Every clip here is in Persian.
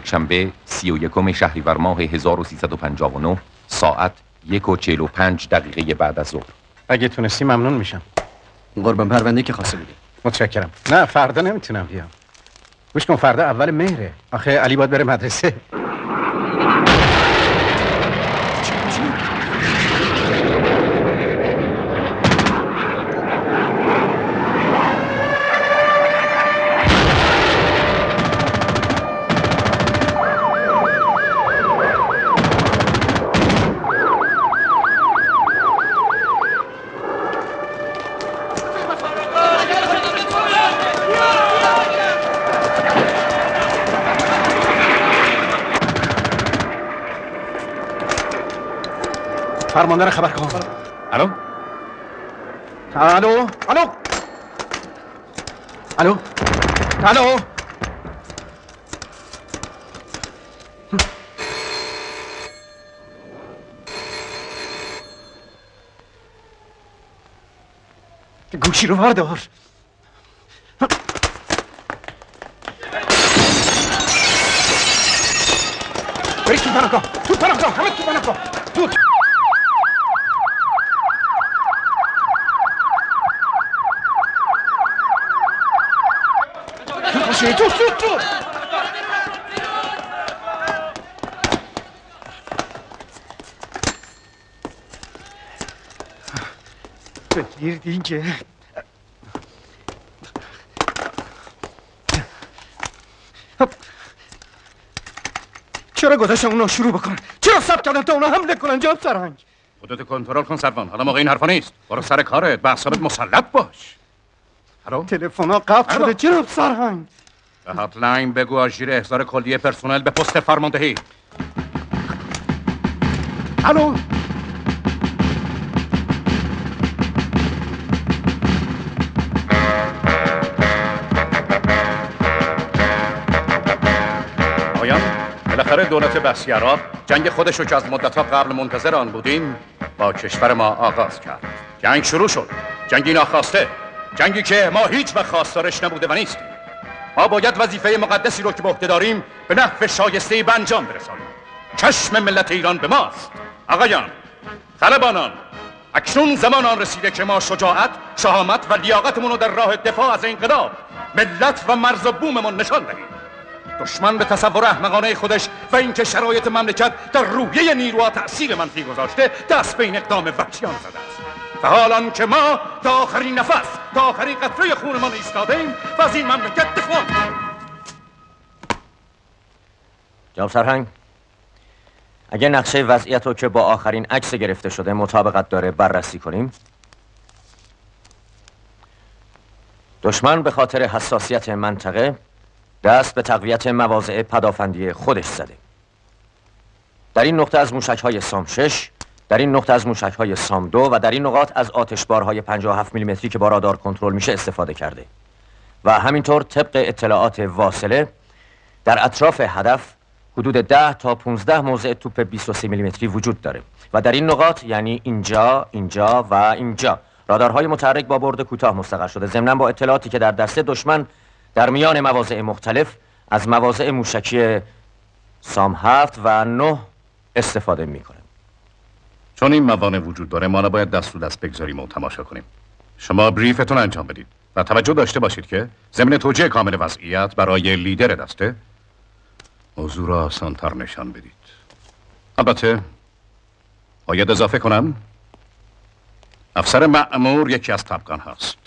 یکشنبه 31 شهریور ماه 1359 ساعت 1:45 بعد از ظهر. اگه تونستی ممنون میشم. قربان پرونده که خواسته بودی. متشکرم. نه فردا نمیتونم بیام. گوش کن، فردا اول مهره. آخه علی باید بره مدرسه. فرماندار خبر کن. الو؟ الو؟ الو؟ الو؟ الو؟ گوشی رو بردار. برید تو پناهگاه. تو پناهگاه. همه تو پناهگاه. تو بگیر دیگه. چرا گذاشتن اونا شروع بکنن؟ چرا ثبت کردن تا اونا حمله کنن جناب سرهنگ؟ خودت کنترل کن سروان. حالا موقع این حرفا نیست. برو سر کارت. به اعصابت مسلط باش. الو؟ تلفن‌ها قطع شده جناب سرهنگ. به هاتلاین بگو آژیر احضار کلیه پرسنل به پست فرماندهی. الو؟ بالاخره دولت بسیاراب جنگ خودش رو که از مدت‌ها قبل منتظر آن بودیم با کشور ما آغاز کرد. جنگ شروع شد. جنگی ناخواسته. جنگی که ما هیچ وقت خواستارش نبوده و نیستیم. ما باید وظیفه مقدسی رو که به عهده داریم به نحو شایسته‌ای به انجام برسانیم. چشم ملت ایران به ماست. آقایان، خلبانان، اکنون زمان آن رسیده که ما شجاعت، شهامت و لیاقتمون رو در راه دفاع از انقلاب، ملت و مرز و بوممون نشان دهیم. دشمن به تصور احمقانه خودش و اینکه شرایط مملکت در روحیه نیروها تأثیر منفی گذاشته دست به این اقدام وحشیان زده است. و حالان که ما تا آخرین نفس، تا آخرین قطره خونمان ایستاده‌ایم و از این مملکت دفاع می‌کنیم. جناب سرهنگ، اگه نقشه وضعیت رو که با آخرین عکس گرفته شده مطابقت داره بررسی کنیم. دشمن به خاطر حساسیت منطقه دست به تقویت مواضع پدافندی خودش زده. در این نقطه از موشک‌های سام 6، در این نقطه از موشک‌های سام 2 و در این نقاط از آتشبارهای 57 میلیمتری که با رادار کنترل میشه استفاده کرده. و همینطور طبق اطلاعات واصله در اطراف هدف حدود 10 تا 15 موضع توپ 23 میلیمتری وجود داره و در این نقاط یعنی اینجا، اینجا و اینجا رادارهای متحرک با برد کوتاه مستقر شده. ضمناً با اطلاعاتی که در دسته دشمن در میان مواضع مختلف از مواضع موشکی سام 7 و 9 استفاده میکنه. چون این موانع وجود داره ما نباید دست رو دست بگذاریم و تماشا کنیم. شما بریفتون انجام بدید و توجه داشته باشید که ضمن توجیه کامل وضعیت برای لیدر دسته موضوع را آسان‌تر نشان بدید. البته باید اضافه کنم افسر مأمور یکی از طبقان هست.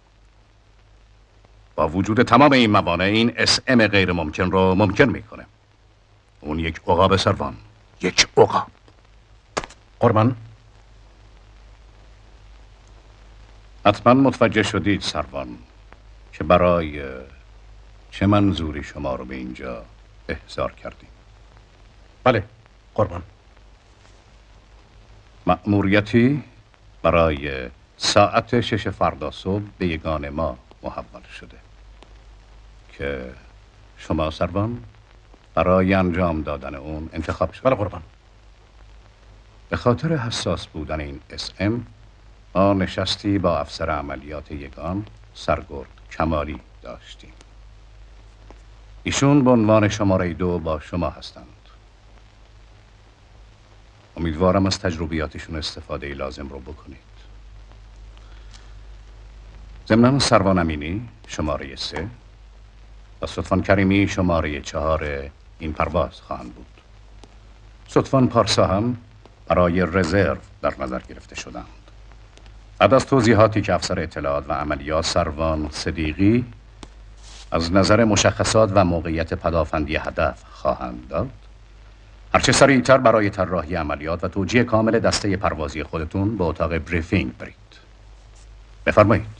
با وجود تمام این موانع این SM غیر ممکن رو ممکن میکنه. اون یک عقاب سروان، یک عقاب. قربان، حتما متوجه شدید سروان که برای چه منظوری شما رو به اینجا احضار کردیم. بله قربان. مأموریتی برای ساعت 6 فردا صبح به یگان ما محول شده که شما سروان برای انجام دادن اون انتخاب شد. بله قربان. به خاطر حساس بودن این SM ما نشستی با افسر عملیات یگان سرگرد کمالی داشتیم. ایشون به عنوان شماره 2 با شما هستند. امیدوارم از تجربیاتشون استفاده لازم رو بکنید. ضمناً سروان امینی شماره 3 و صدفان کریمی شماره 4 این پرواز خواهند بود. صدفان پارسا هم برای رزرو در نظر گرفته شدند. بعد از توضیحاتی که افسر اطلاعات و عملیات سروان صدیقی از نظر مشخصات و موقعیت پدافندی هدف خواهند داد، هرچه سریعتر برای طراحی عملیات و توجیه کامل دسته پروازی خودتون به اتاق بریفینگ برید. بفرمایید.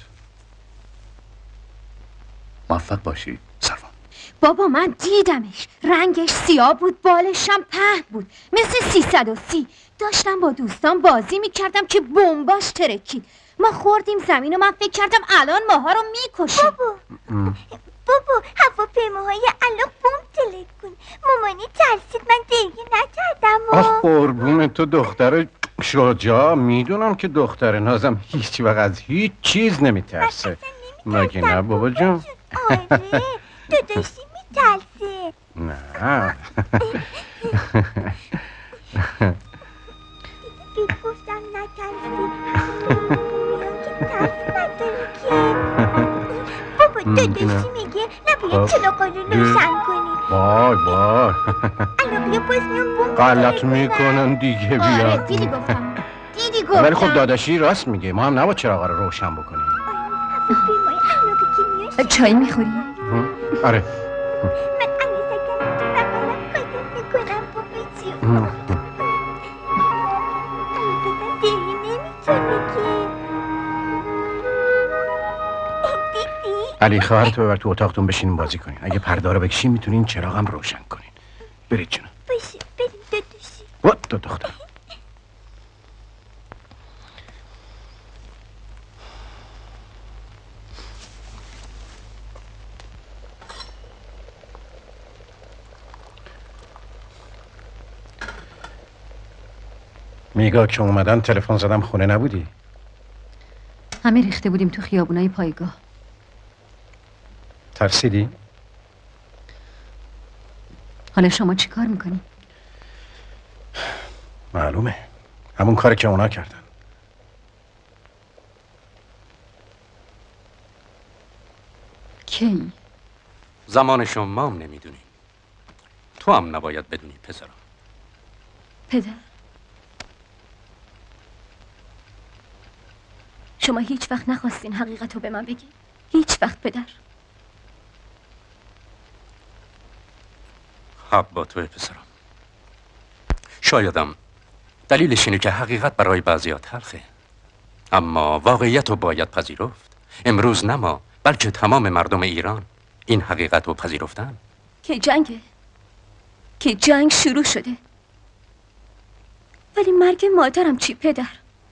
موفق باشید سروان. بابا من دیدمش، رنگش سیاه بود، بالش هم پهن بود مثل 330. داشتم با دوستان بازی میکردم که بمباش ترکید. ما خوردیم زمین و من فکر کردم الان ماها رو میکشه. بابا هواپیماهای الان بمب تلک کن. مامانی ترسید من دیگه نکردم. آخ قربون تو دختر شجاع. میدونم که دختر نازم هیچ وقت از هیچ چیز نمیترسه. مگه نه بابا جون؟ آره داداشی میترسه. نه دیگه گفتم نترسی. که ترس نداری که. بابا داداشی میگه نباید چراغا رو روشن کنی. وای وای الان بیا باز میان بمب غلط میکنن دیگه. آره بیا دیدی گفتم، دیدی گفتم. ولی خب داداشی راست میگه. ما هم نباید چراغا رو روشن بکنیم. هواپیمای علاقه که میان چای میخوری؟ آره من عروسکم تو بقالم قایم میکنم بابا جون. عروسکم دیگه نمیتونه که. دیدی؟ علی خواهرتو ببر تو اتاقتون بشینیم بازی کنین. اگه پرده رو بکشین میتونین چراغم روشن کنین. برید جونم. باشه بریم داداشی. وات تو دختر. میگا که اومدن تلفن زدم خونه نبودی؟ همه ریخته بودیم تو خیابونای پایگاه. ترسیدی؟ حالا شما چی کار میکنی؟ معلومه همون کاری که اونا کردن. کی؟ زمان شما هم نمیدونی. تو هم نباید بدونی پسرم. پدر شما هیچ وقت نخواستین حقیقت رو به من بگین؟ هیچ وقت پدر؟ حق با توی پسرم. شایدم دلیلش اینه که حقیقت برای بعضی‌ها تلخه، اما واقعیت رو باید پذیرفت. امروز نه ما بلکه تمام مردم ایران این حقیقت رو پذیرفتن. که جنگه، که جنگ شروع شده. ولی مرگ مادرم چی پدر؟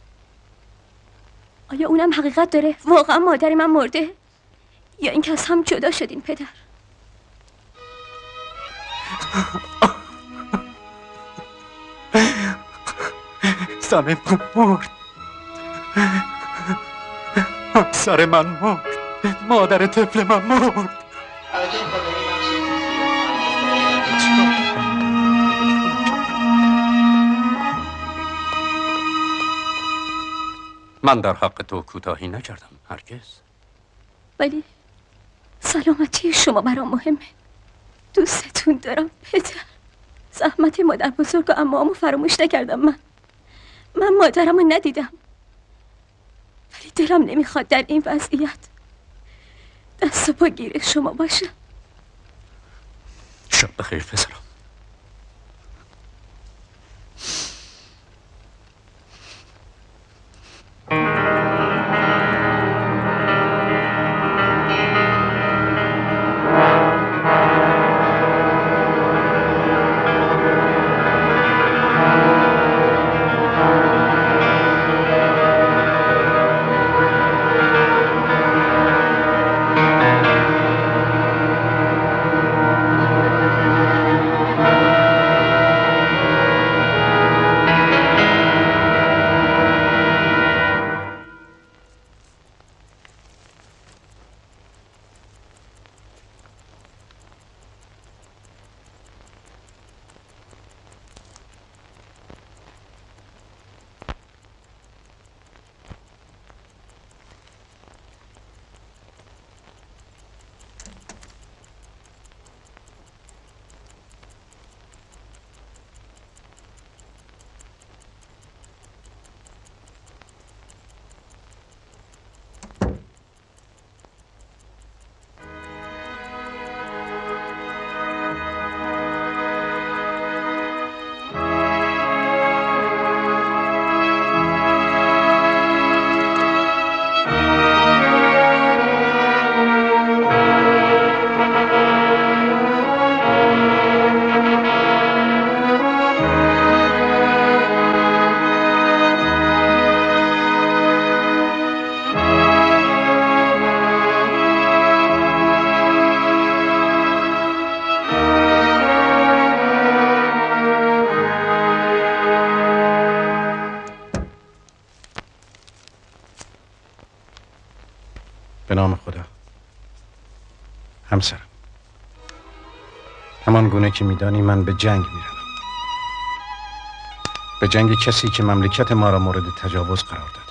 آیا اونم حقیقت داره؟ واقعا مادر من مرده؟ یا این که از هم جدا شدین پدر؟ زن من مرد، همسر من مرد، مادر طفل من مرد. من در حق تو کوتاهی نکردم هرگز. ولی سلامتی شما برام مهمه. دوستتون دارم پدر. زحمت مادر بزرگ و عموامو فراموش نکردم. من مادرمو ندیدم، ولی دلم نمیخواد در این وضعیت دست و پا گیر شما باشم. شب بخیر پسرم. همسرم، همان گونه که میدانی من به جنگ میروم، به جنگ کسی که مملکت ما را مورد تجاوز قرار داده.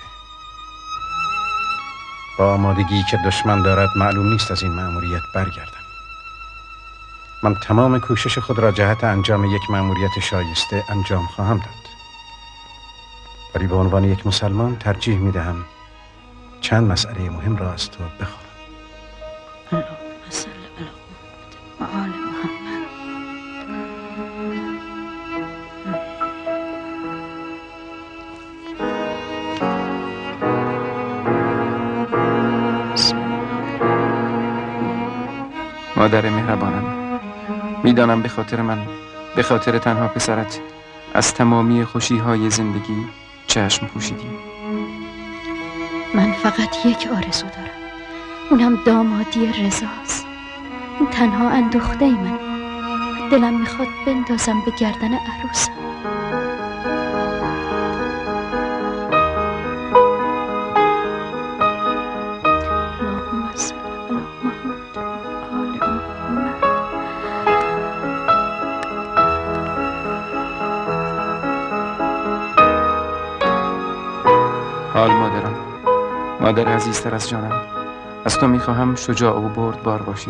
با آمادگی که دشمن دارد معلوم نیست از این مأموریت برگردم. من تمام کوشش خود را جهت انجام یک مأموریت شایسته انجام خواهم داد، ولی به عنوان یک مسلمان ترجیح میدهم چند مسئله مهم را از تو بخواهم. اللهم صل علی محمد و آل محمد. مادر مهربانم، میدانم به خاطر من، به خاطر تنها پسرت از تمامی خوشی‌های زندگی چشم پوشیدی. من فقط یک آرزو دارم، اونم دامادی رضاست. این تنها اندوخته من. دلم میخواد بندازم به گردن عروسم. اللهم صل علی محمد و آل محمد. حال مادرم، مادر عزیزتر از جانم، از تو میخواهم شجاع و بردبار باشی.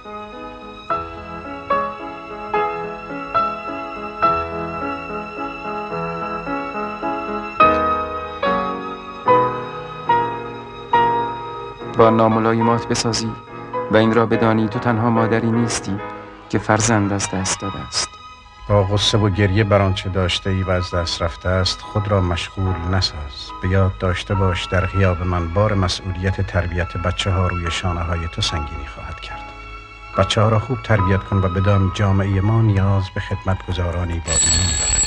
با ناملایمات بسازی و این را بدانی تو تنها مادری نیستی که فرزند از دست داده است. با غصه و گریه بر آنچه داشته ای و از دست رفته است خود را مشغول نساز. به یاد داشته باش در غیاب من بار مسئولیت تربیت بچه ها روی شانه های تو سنگینی خواهد کرد. بچه ها را خوب تربیت کن و بدان جامعه ما نیاز به خدمتگزارانی با ایمان دارد.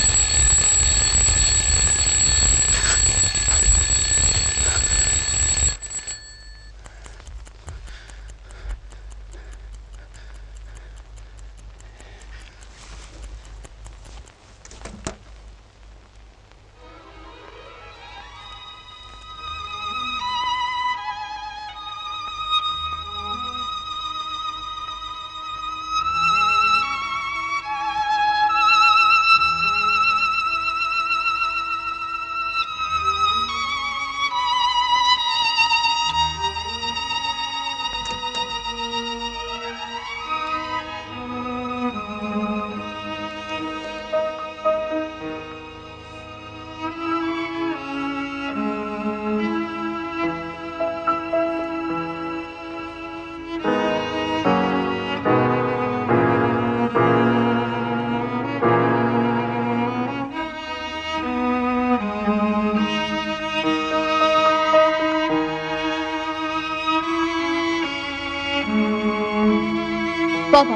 بابا،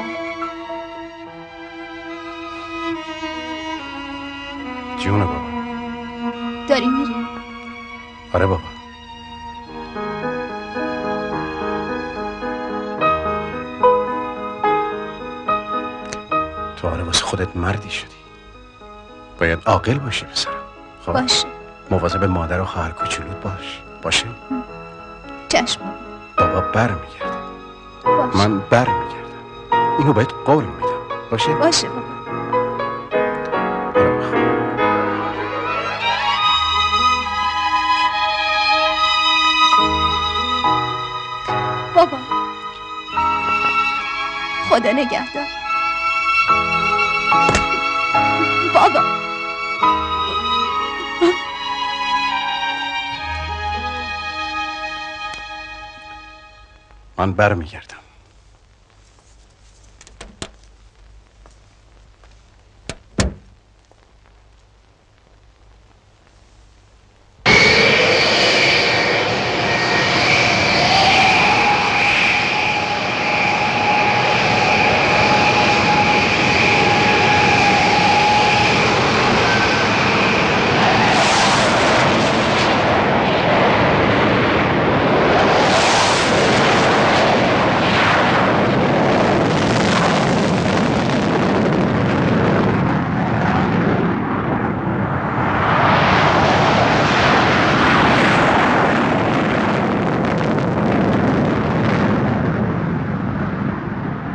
جونه بابا. داری میری؟ آره بابا. تو آره واسه خودت مردی شدی، باید عاقل باشی پسرم. خب باشه. مواظب مادر و خواهر کوچولوت باش. باشه؟ چشم بابا برمیگرده. باشه. من برمیگردم، اینو بهت قول میدم. باشه؟ باشه بابا. برو بخواب. بابا خدا نگهدار. بابا من برمیگردم.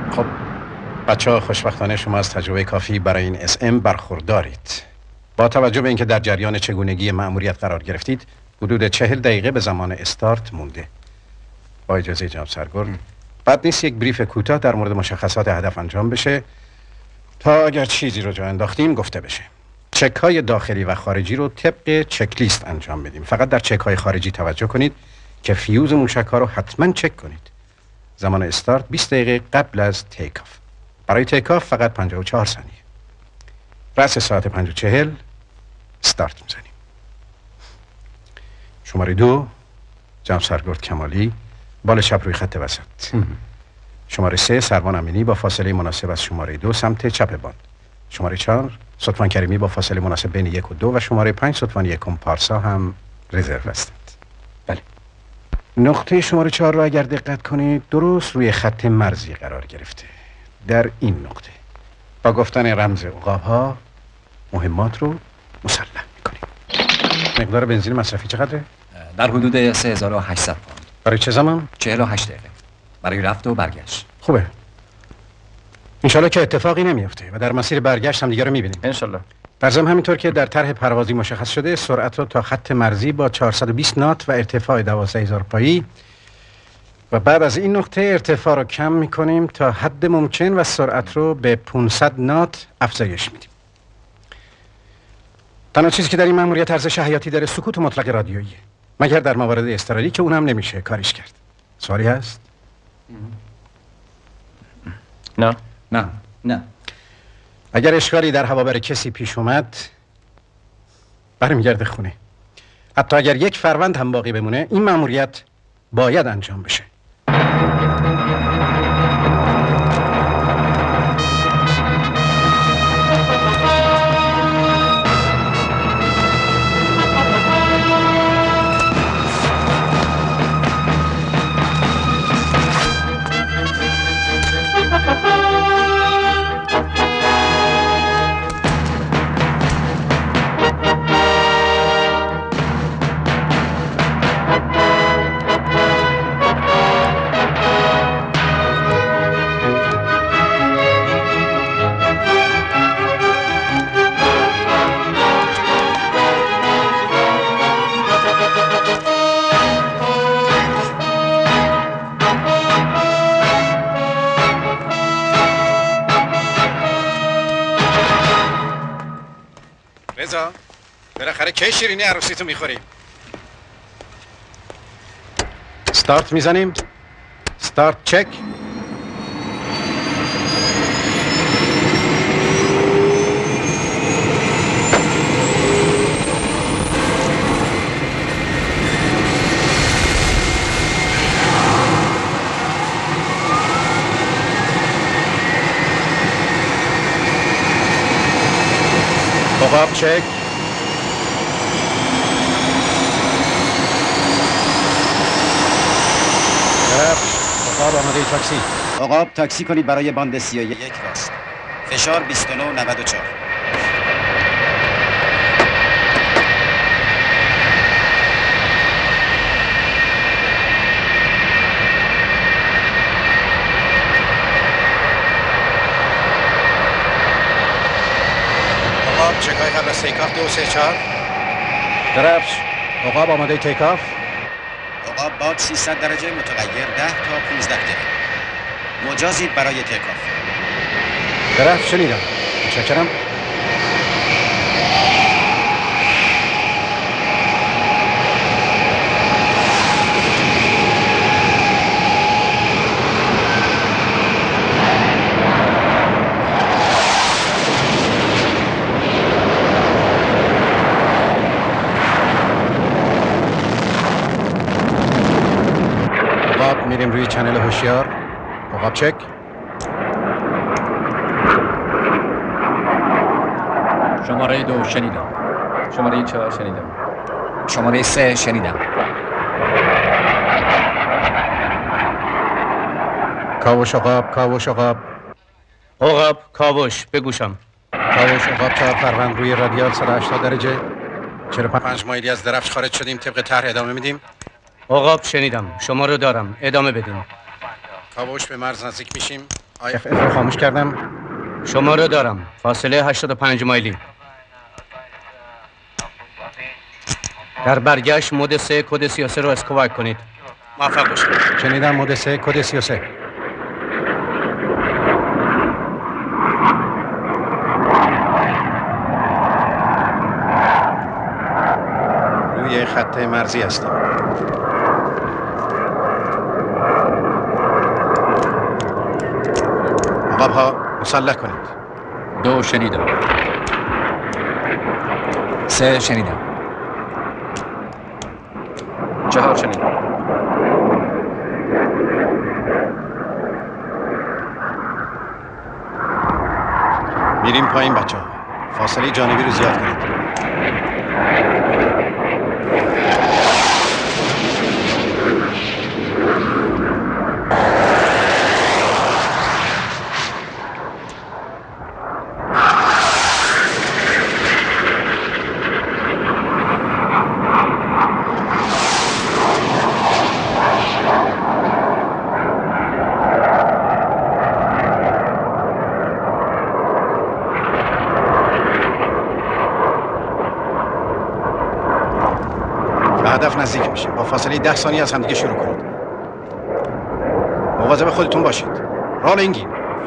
خب بچه ها، خوشبختانه شما از تجربه کافی برای این SM برخوردارید. با توجه به اینکه در جریان چگونگی مأموریت قرار گرفتید، حدود 40 دقیقه به زمان استارت مونده. با اجازه جناب سرگرد، بد نیست یک بریف کوتاه در مورد مشخصات هدف انجام بشه تا اگر چیزی رو جا انداختیم گفته بشه. چک های داخلی و خارجی رو طبق چک لیست انجام بدیم. فقط در چک های خارجی توجه کنید که فیوز موشک ها رو حتما چک کنید. زمان استارت 20 دقیقه قبل از تیک آف. برای تیک آف فقط 54 ثانیه. رأس ساعت 5:40 استارت میزنیم. شماره 2 جناب سرگرد کمالی، بال چپ روی خط وسط. شماره 3 سروان امینی با فاصله مناسب از شماره 2 سمت چپ باند. شماره 4 ستوان کریمی با فاصله مناسب بین 1 و 2 و شماره 5 ستوان یکم پارسا هم رزرو هستند. بله. نقطه شماره 4 رو اگر دقت کنید درست روی خط مرزی قرار گرفته. در این نقطه با گفتن رمز عقاب ها مهمات رو مسلح میکنیم. مقدار بنزین مصرفی چقدره؟ در حدود 3800 پوند. برای چه زمان؟ 48 دقیقه. برای رفت و برگشت. خوبه. انشالله که اتفاقی نمیفته و در مسیر برگشت هم دیگه رو میبینیم. انشالله. در ضمن همینطور که در طرح پروازی مشخص شده، سرعت رو تا خط مرزی با 420 نات و ارتفاع 12000 پایی و بعد از این نقطه ارتفاع رو کم میکنیم تا حد ممکن و سرعت رو به 500 نات افزایش میدیم. تنها چیزی که در این مأموریت ارزش حیاتی داره سکوت مطلق رادیویی، مگر در موارد اضطراری که اونم نمیشه کاریش کرد. سوالی هست؟ نه. نه. اگر اشکالی در هوابر کسی پیش اومد برمیگرده خونه. حتی اگر یک فروند هم باقی بمونه، این مأموریت باید انجام بشه. رضا، بالاخره کی شیرینی عروسیتو میخوریم؟ استارت میزنیم. استارت چک. عقاب چک. عقاب آماده تاکسی. عقاب تاکسی کنید برای باند 31 راست. فشار 2994. چکای قبل از تیک آف 234. درفش. عقاب آماده تیک آف. عقاب باد 300 درجه متغیر 10 تا 15 دقیقه. مجازید برای تیک آف. درفش شنیدم. متشکرم. میریم روی چنل هوشیار. عقاب چک. شماره 2 شنیدم. شماره 4 شنیدم. شماره 3 شنیدم. کاوش عقاب. کاوش عقاب. عقاب کاوش بگوشم. کاوش عقاب 4 فروند روی رادیال 180 درجه. 45 مایلی از درفش خارج شدیم. طبق طرح ادامه میدیم. عقاب شنیدم. شما رو دارم. ادامه بدین. کاوش به مرز نزدیک میشیم. FF رو خاموش کردم. شماره دارم. فاصله 85 مایلی. در برگشت مود 3 کد 33 رو اسکوایپ کنید. موفق باشید. شنیدم مود 3 کد 33. روی خط مرزی هستیم. عقب‌ها مسلح کنید. 2 شنیدم. 3 شنیدم. 4 شنیدم. میریم پایین بچه‌ها. فاصله جانبی رو زیاد کنید. هدف نزدیک میشه. با فاصله 10 ثانیه از همدیگه شروع کنید. مواظب خودتون باشید. رولینگین.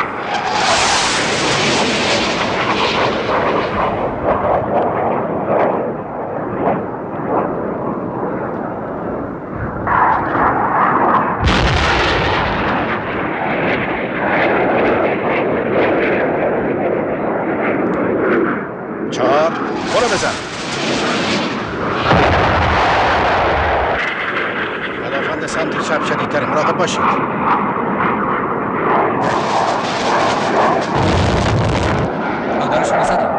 چهار برو بزن. سمت چپ شدیدتره. مراقب باشید. رادارشو بزدم.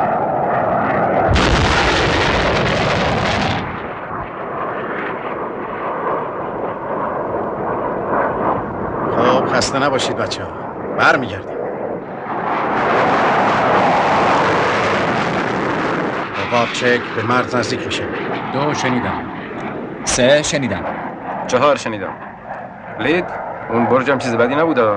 خب خسته نباشید بچه‌ها. برمیگردیم. عقاب چک به مرز نزدیک میشه. 2 شنیدم. 3 شنیدم. 4 شنیدم. لید اون برجم چیز بدی نبوده.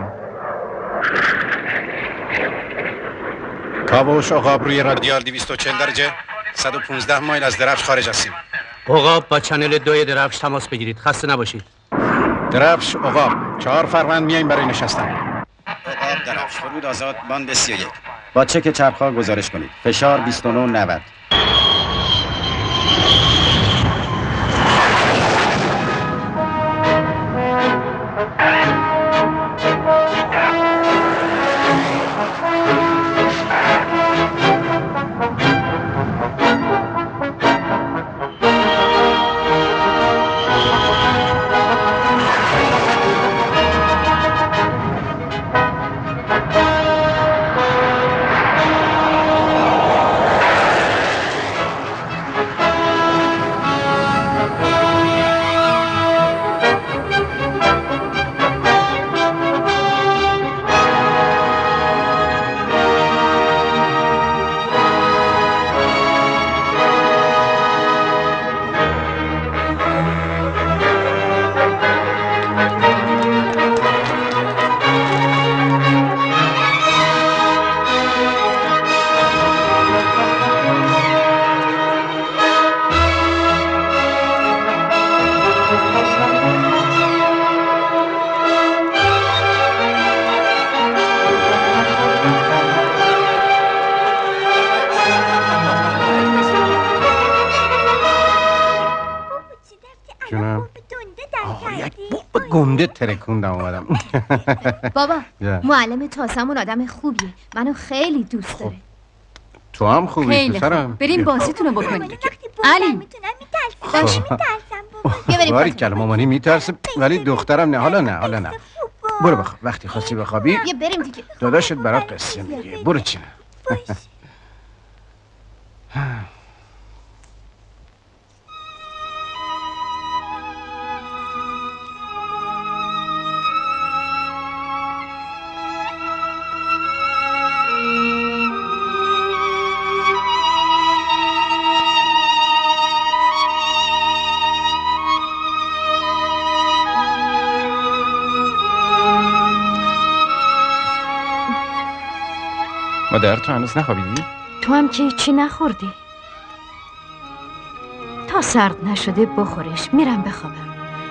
کاوش عقاب روی رادیال 240 درجه 115 مایل از درفش خارج هستیم. عقاب با چنل 2 درفش تماس بگیرید. خسته نباشید. درفش عقاب 4 فروند میایم برای نشستن. عقاب درفش فرود آزاد باند 31. با چک چرخ‌ها گزارش کنید. فشار 29 90. گنده ترکوندم اومدم. بابا معلم تاسمون آدم خوبیه. منو خیلی دوست داره. تو هم خوبی پسرم. بریم بازیتونو بکنیم. علی میترسم بابا. باری کلمه مامانی میترسه ولی دخترم نه. حالا نه. برو بخواب. وقتی خواستی بخوابی بریم دیگه. داداشت برات قصه میگه. برو چینه. مادر تو هنوز نخوابیدی؟ تو هم که هیچی نخوردی. تا سرد نشده بخورش، میرم بخوابم.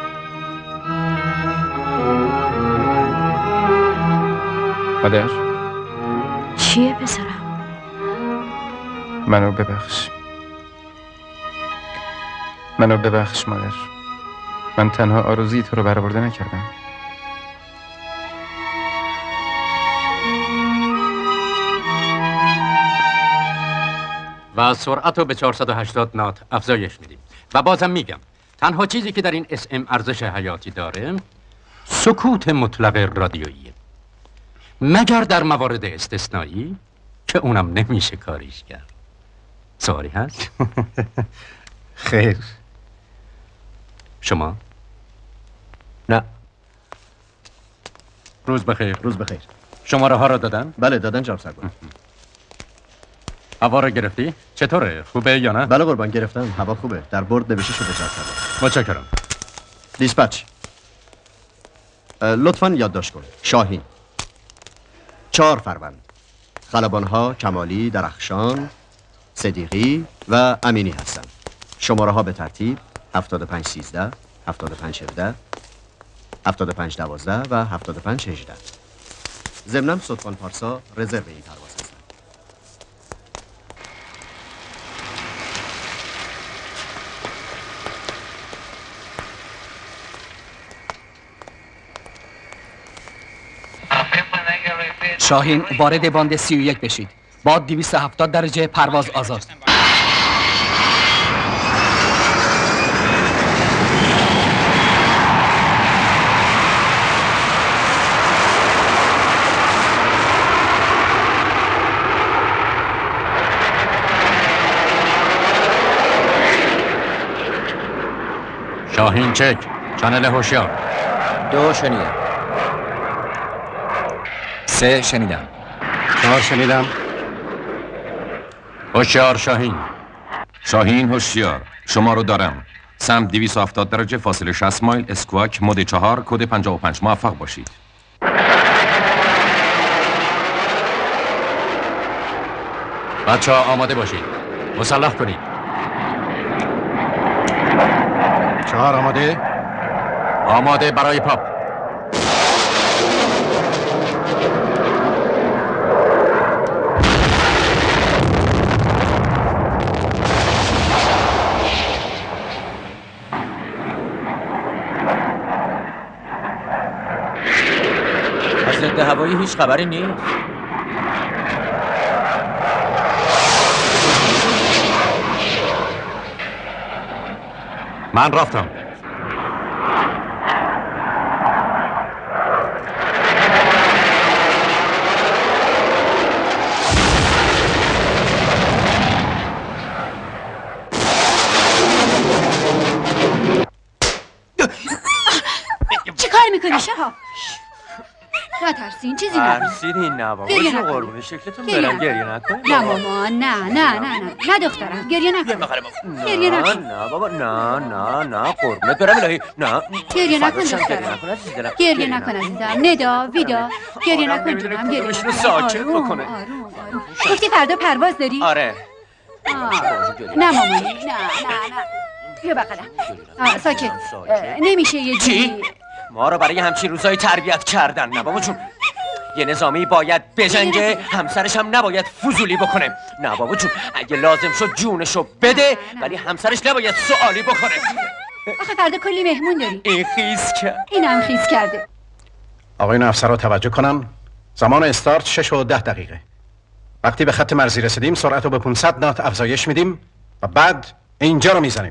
مادر چیه پسرم؟ منو ببخش مادر. من تنها آرزوی تو رو برآورده نکردم. و سرعت رو به 480 نات افزایش میدیم. و بازم میگم تنها چیزی که در این SM ارزش حیاتی داره سکوت مطلق رادیویی، مگر در موارد استثنایی که اونم نمیشه کاریش کرد. سوالی هست؟ خیر. شما؟ نه. روز بخیر. روز بخیر. شماره ها را دادن؟ بله دادن جناب سرگرد. هوا را گرفتی؟ چطوره؟ خوبه یا نه؟ بله قربان گرفتم. هوا خوبه. در بورد نوشته شده جناب سرگرد. متشکرم. دیسپچ. لطفاً یادداشت کن. شاهین 4 فروند. خلبان‌ها کمالی، درخشان، صدیقی و امینی هستند. شماره ها به ترتیب 7513 7517 7512 و 7518. ضمناً صدفان پارسا رزرو این پرواز هستند. شاهین وارد باند 31 بشید. باد 270 درجه، پرواز آزاد. شاهین چک. چنل هوشیار. 2 شنیدم. 3 شنیدم. 4 شنیدم. هوشیار شاهین. شاهین هوشیار، شما رو دارم. سمت 270 درجه، فاصله 60 مایل، اسکواک، مود 4، کد 55. موفق باشید. بچه ها آماده باشید. مسلح کنید. 4 آماده؟ آماده برای پاپ. از ضد هوایی هیچ خبری نیست. من رفتم. چی کار میکنی شهاب؟ نترسین، چیزی نکن. ترسیدین نه بابا. گریه شو نکن. قربون شکلتون گریه برم نکن. گریه نکنید. نه مامان، نه دخترم، گریه نکن. گریه نکن. نه بابا، نه قربونت برم الهی. نه گریه نکن فداشم، دخترم. گریه نکن عزیزم. گریه نکن عزیزم. ندا ویدا گریه نکن جونم، گریه کدومشون نکن. رو ساکت آروم، بکنه. آروم. گفتی فردا پرواز داری؟ آره. نه مامان، نه بیا بغلم. ساکت. نمیشه یه جوری. چی؟ ما رو برای همچین روزایی تربیت کردن نه بابا جون. یه نظامی باید بجنگه، همسرش هم نباید فضولی بکنه. نه بابا جون، اگه لازم شد جونشو بده، ولی همسرش نباید سوالی بکنه. آخه فردا کلی مهمون داری. این خیز کرد. اینم خیز کرده. آقایون افسرها توجه کنن. زمان استارت 6 و 10 دقیقه. وقتی به خط مرزی رسیدیم سرعت رو به 500 نات افزایش میدیم و بعد اینجا رو میزنیم.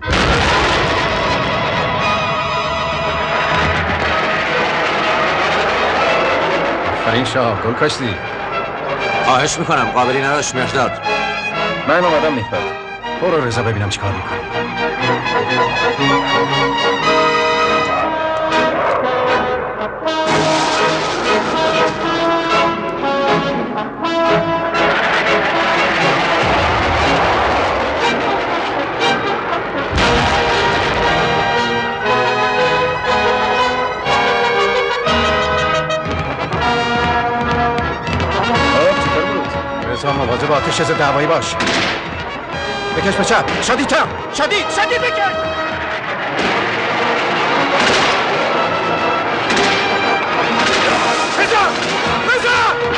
آفرین شاه، گل کاشتی. خواهش میکنم، قابلی نداشت مرداد. من اومدم مهداد. برو رضا ببینم چیکار میکنی. لطفا مواظب آتش ضد هوایی باش. بکش به چپ. شدیدتر. شدید بکش. بزن.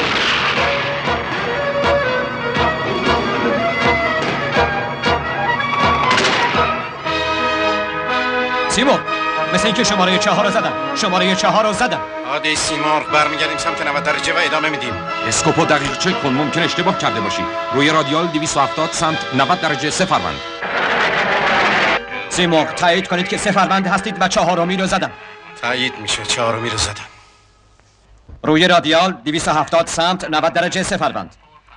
سیمور، مثل اینکه شماره 4 رو زدم. شماره 4 رو زدم. عادی سیمرغ، برمیگردیم سمت 90 درجه و ادامه میدیم. اسکوپو دقیق چک کن، ممکن اشتباه کرده باشی. روی رادیال 270 سمت 90 درجه 0 فروند. سیمور، تایید کنید که 0 فروند هستید و 4 رو زدم. تایید میشه، 4 رو زدم. روی رادیال 270 سمت 90 درجه 0 فروند.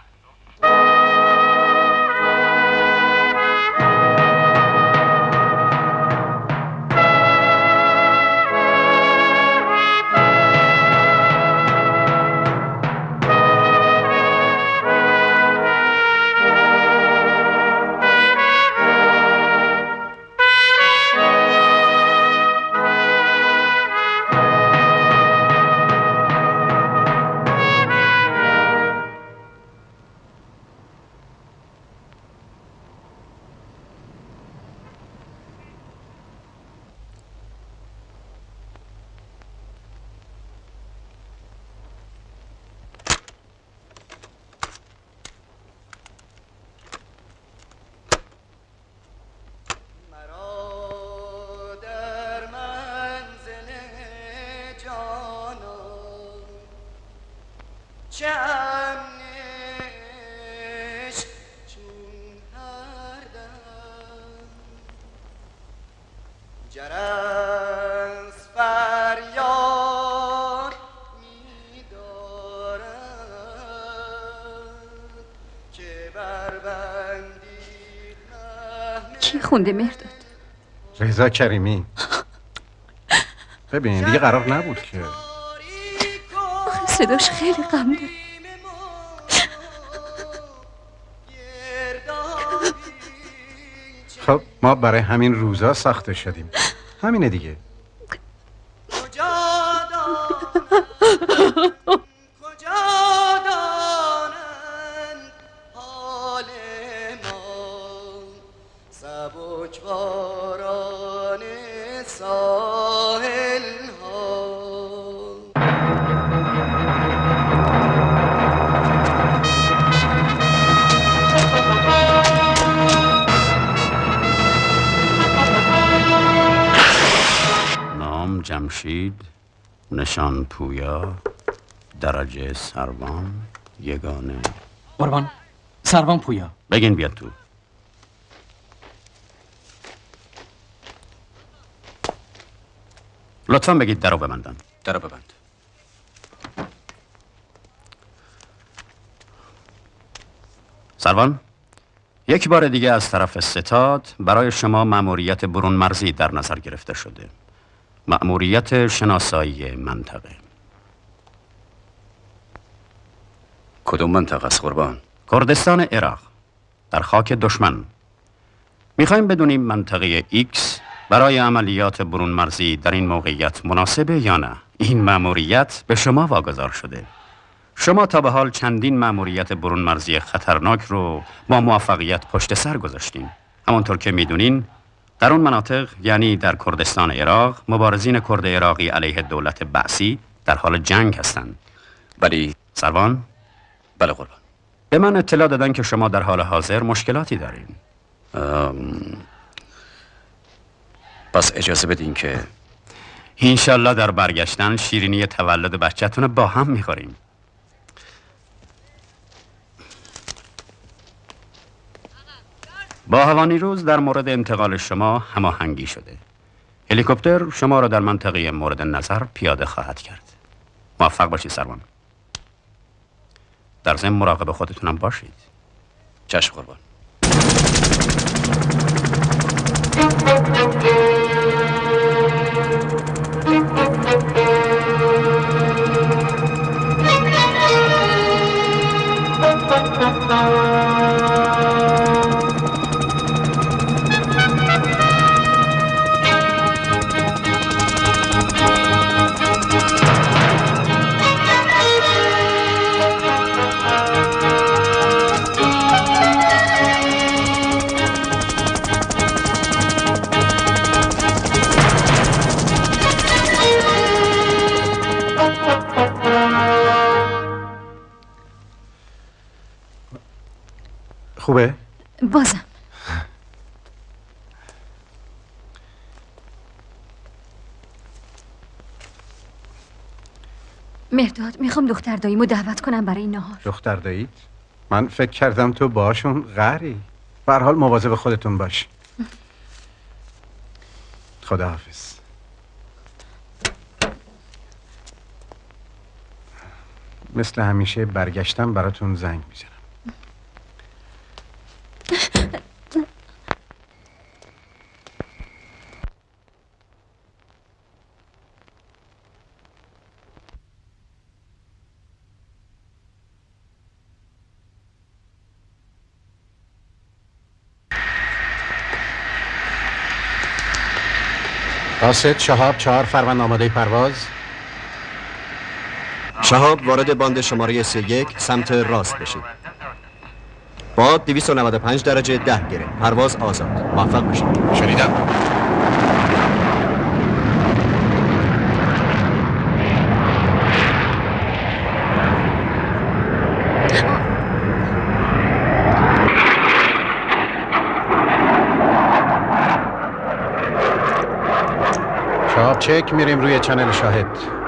کی خونده مرداد؟ رضا کریمی. ببین دیگه قرار نبود که. آخه صداش خیلی غم داره. خب ما برای همین روزا ساخته شدیم. همینه دیگه. جمشید، نشان پویا، درجه سروان، یگانه. قربان، سروان پویا. بگین بیاد تو. لطفا بگید درو ببندن. درو ببند. سروان، یک بار دیگه از طرف ستاد برای شما مأموریت برون مرزی در نظر گرفته شده. مأموریت شناسایی منطقه. کدوم منطقه است قربان؟ کردستان عراق، در خاک دشمن. میخوایم بدونیم منطقه X برای عملیات برون مرزی در این موقعیت مناسبه یا نه. این مأموریت به شما واگذار شده. شما تا به حال چندین مأموریت برون مرزی خطرناک رو با موفقیت پشت سر گذاشتین. همونطور که میدونین در اون مناطق، یعنی در کردستان عراق، مبارزین کرد عراقی علیه دولت بعثی در حال جنگ هستند. ولی سروان؟ بله قربان. به من اطلاع دادن که شما در حال حاضر مشکلاتی دارین. پس اجازه بدین که انشالله در برگشتن شیرینی تولد بچه‌تون با هم میخوریم. با هوانیروز در مورد انتقال شما هماهنگی شده. هلیکوپتر شما را در منطقه مورد نظر پیاده خواهد کرد. موفق باشید سروان. در ضمن مراقب خودتونم باشید. چشم قربان. خوبه؟ بازم مهرداد میخوام دختر داییمو دعوت کنم برای نهار. دختر داییت؟ من فکر کردم تو باشون قهری. به هر حال مواظب خودتون باش. خداحافظ. مثل همیشه برگشتم براتون زنگ میزنم. قاصد شهاب 4 فروند آماده پرواز. شهاب وارد باند شماره 31 سمت راست بشید. باد 295 درجه 10 گره. پرواز آزاد. موفق باشید. شنیدم. شهاب چک، میریم روی چنل شاهد.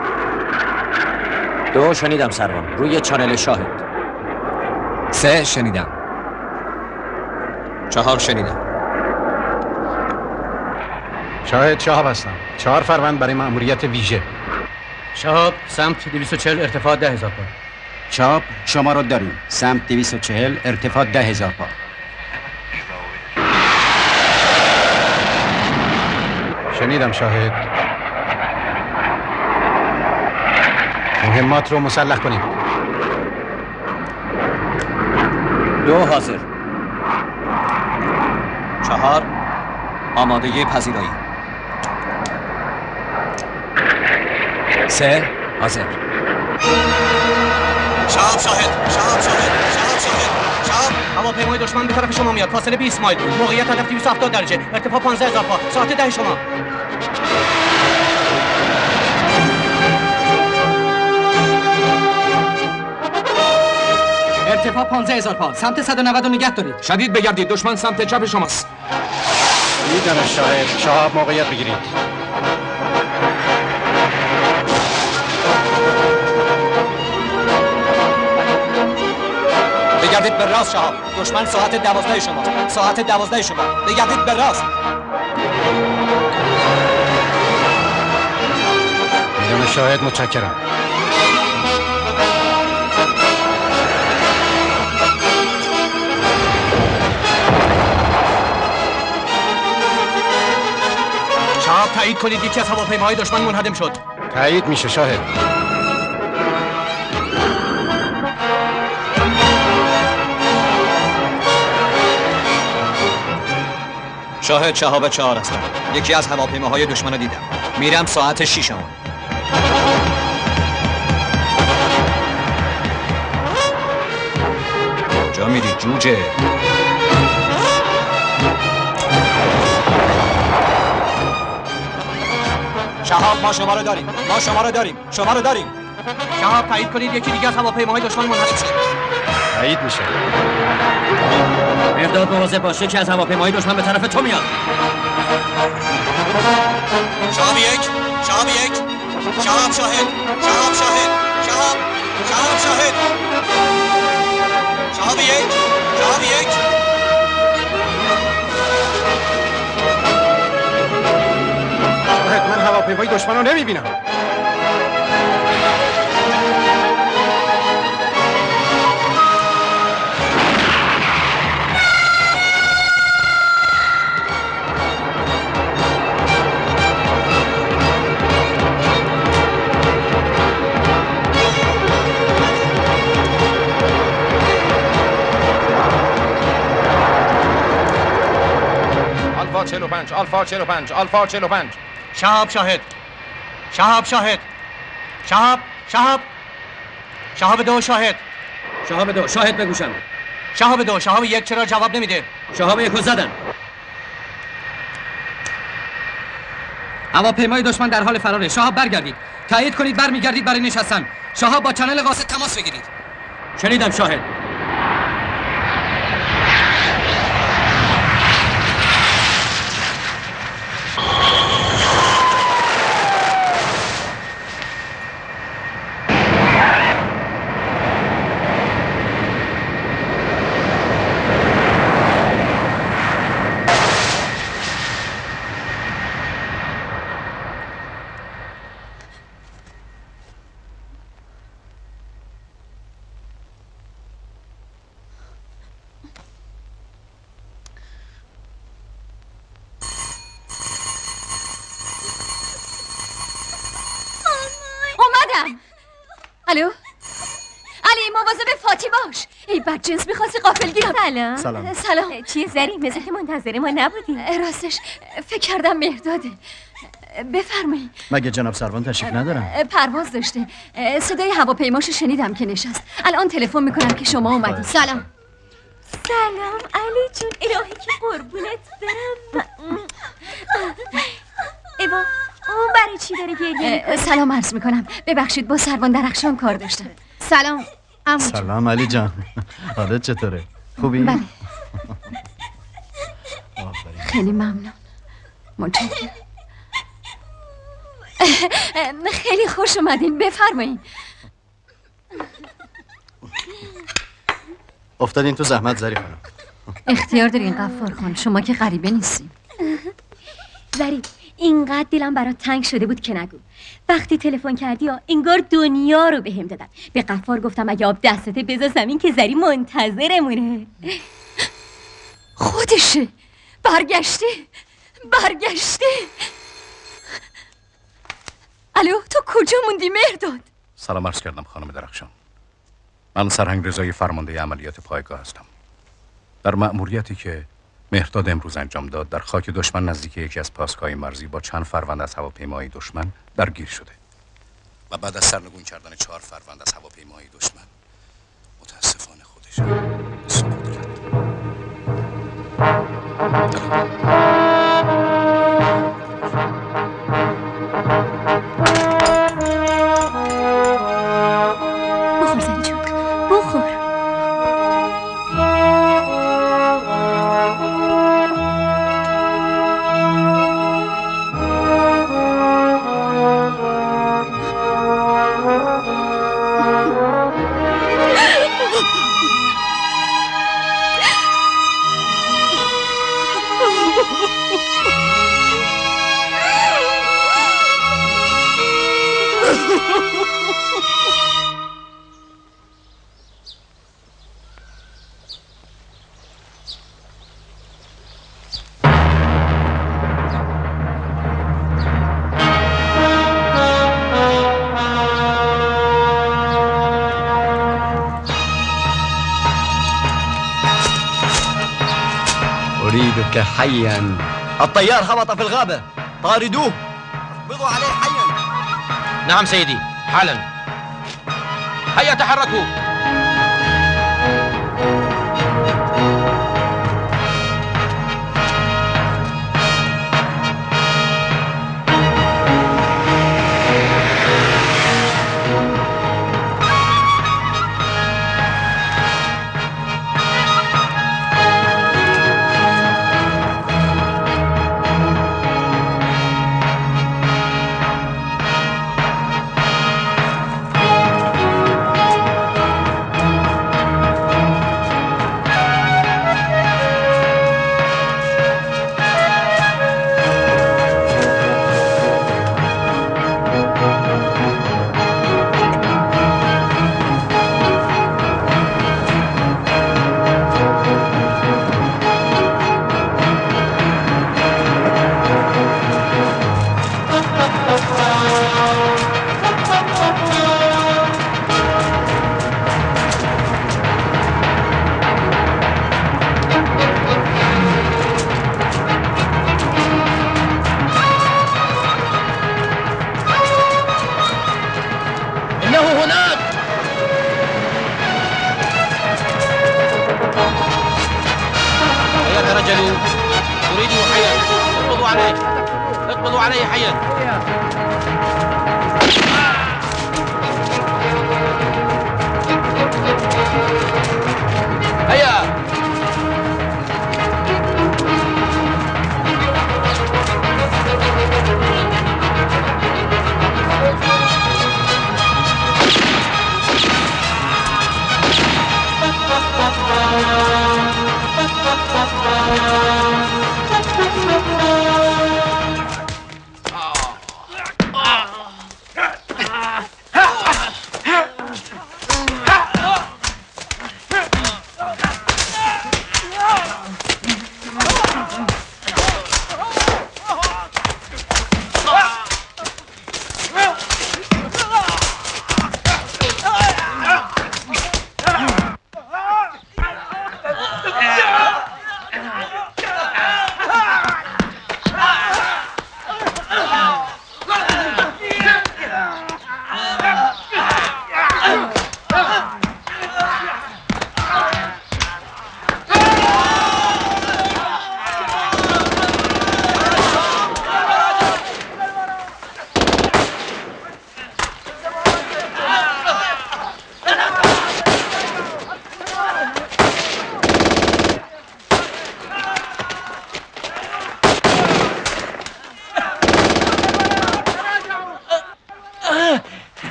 2 شنیدم سروان، روی چنل شاهد. 3 شنیدم. 4 شنیدم. شاهد شهاب هستم. 4 فروند برای مأموریت ویژه. شهاب سمت 240 ارتفاع 10,000 پا. شهاب شما رو داریم. سمت 240 ارتفاع 10,000 پا. شنیدم شاهد. مهمات رو مسلح کنید. 2 حاضر. 4 آمادگی پذیرایی. 3 حاضر. شهاب شاهد. شهاب هواپیمای دشمن به طرف شما میاد. فاصله 20 مایل. موقعیت هدف 270 درجه. ارتفاع 15,000 پا. ساعت 10 شما. ارتفاع 15,000 پا. سمت 190 رو نگه دارید. شدید بگردید، دشمن سمت چپ شماست. میدانم شاهد. شهاب موقعیت بگیرید. بگردید به راست شهاب. دشمن ساعت 12 شما. ساعت 12 شما. بگردید به راست. میدانم شاهد. متشکرم. شهاب تایید کنید یکی از هواپیماهای دشمن منهدم شد. تایید میشه شاهد. شاهد شهاب 4 هستم. یکی از هواپیماهای دشمن رو دیدم. میرم ساعت 6 اون. کجا میری جوجه؟ شهاب ما شما رو داریم. شهاب تایید کنید یکی دیگه از هواپیماهای دشمن منهدم شد. تایید میشه. مهرداد مواظب باش، یکی از هواپیماهای دشمن به طرف تو میاد. شهاب 1 شهاب شاهد. شهاب 1 شاهد من هواپیمای دشمن رو نمیبینم. آلفا 45 شهاب شاهد. شهاب 2 شاهد. شاهد بگوشم. شهاب 2 شهاب 1 چرا جواب نمیده؟ شهاب 1 رو زدن. هواپیمای دشمن در حال فراره. شهاب برگردید. تایید کنید برمیگردید برای نشستن. شهاب با چنل قاصد تماس بگیرید. شنیدم شاهد. دارم. الو علی مواظب فاتی باش. ای بدجنس میخواستی غافلگیرم. سلام. چیه زری؟ مثل که منتظر ما نبودی. راستش فکر کردم مهرداده. بفرمایید. مگه جناب سروان تشریف ندارن؟ پرواز داشته. صدای هواپیماشو شنیدم که نشست. الان تلفن میکنم که شما اومدید. سلام علی جون. الهی که قربونت برم. ایوا اون برای چی داره گریه میکنه؟ سلام عرض میکنم. ببخشید با سروان درخشان کار داشتم. سلام عمو. سلام علی جان. حالت چطوره؟ خوبی؟ بله. خیلی ممنون. متشکرم. خیلی خوش اومدین. بفرمایید. افتادین تو زحمت زری خانم. اختیار دارین غفار خان. شما که غریبه نیستی. زری اینقدر دلم برات تنگ شده بود که نگو. وقتی تلفن کردی انگار دنیا رو بهم دادن. به غفار گفتم اگه آب دستته بذار زمین که زری منتظرمونه. خودشه. برگشته. الو تو کجا موندی مهرداد؟ سلام عرض کردم خانم درخشان. من سرهنگ رضایی فرمانده عملیات پایگاه هستم. در مأموریتی که مهرداد امروز انجام داد در خاک دشمن نزدیک یکی از پاسگاه‌های مرزی با چند فروند از هواپیمای دشمن درگیر شده و بعد از سرنگون کردن 4 فروند از هواپیمای دشمن متاسفانه خودش به سقوط کرد. بخور زری جون بخور. أريدك حيا. الطيار هبط في الغابة، طاردوه، اقبضوا عليه حيا. نعم سيدي، حالا. هيا تحركوا.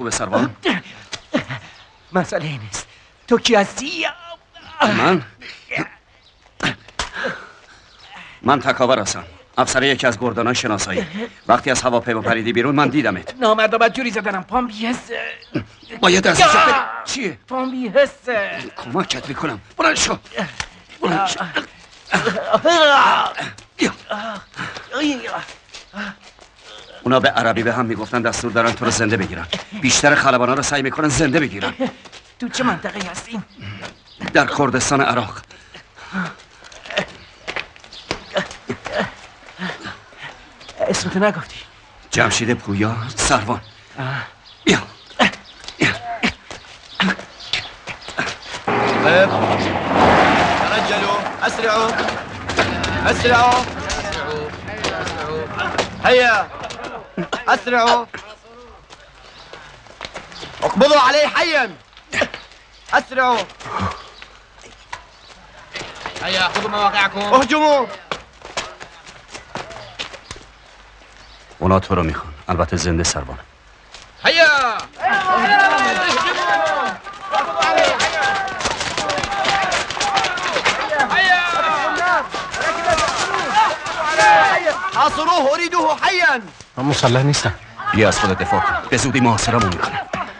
خوبه سروان؟ مسئله این نیست. تو کی هستی؟ من تکاور هستم، افسر یکی از گردانان شناسایی. وقتی از هواپیما پریدی بیرون من دیدمت. نامردا بدجوری زدنم، پام بیهسته. باید از اینجا بری. چیه؟ پام بیهسته. کمکت میکنم. بلند شو. بلند شو. اونا به عربی به هم میگفتن دستور دارن تو رو زنده بگیرن. بیشتر خلبانا رو سعی میکنن زنده بگیرن. تو چه منطقه هستیم؟ در کردستان عراق. اسمتو نگفتی؟ جمشید پویا سروان. بیا. طيب ترجلوا اسرعوا اسرعوا هيا اسرعوا اقبضوا عليه حيا اسرعوا هيا خذوا مواقعكم اهجموا. اونا تو رو میخوان، البته زنده سروان. هيا حاصروه اريدوه حيا. من مسلح نیستم. بیا از خودت دفاع کن، به زودی محاصرمون میکنم.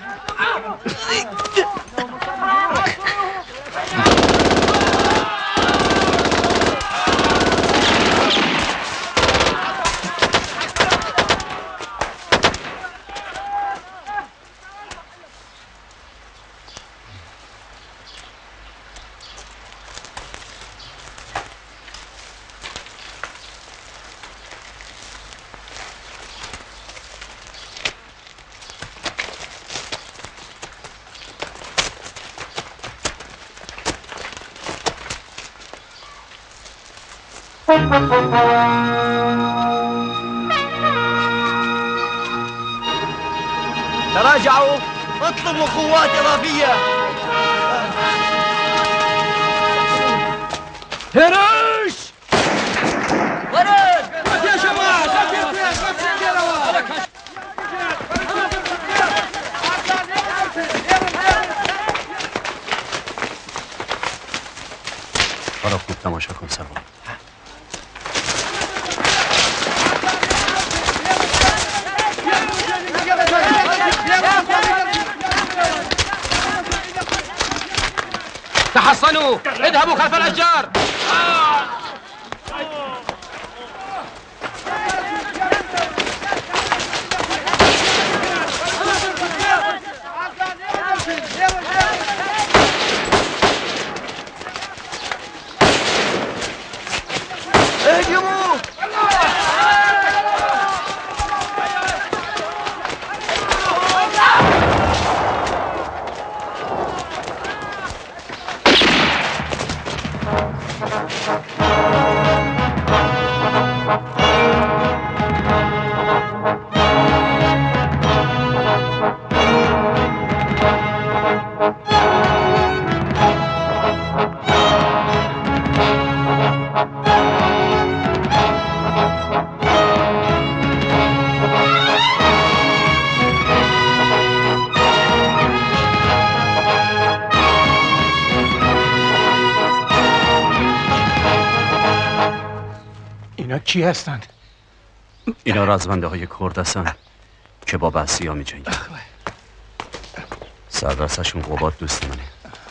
تراجعوا اطلبوا قوات اضافيه. هرش ورد يا شباب. برا خوب تماشا کن سروان. تحصنوا اذهبوا خلف الاشجار. اهجموا. کی هستند؟ اینا رزمنده های کرد هستن که با بسیار می جنگن. سردرسشون قباد دوست منه.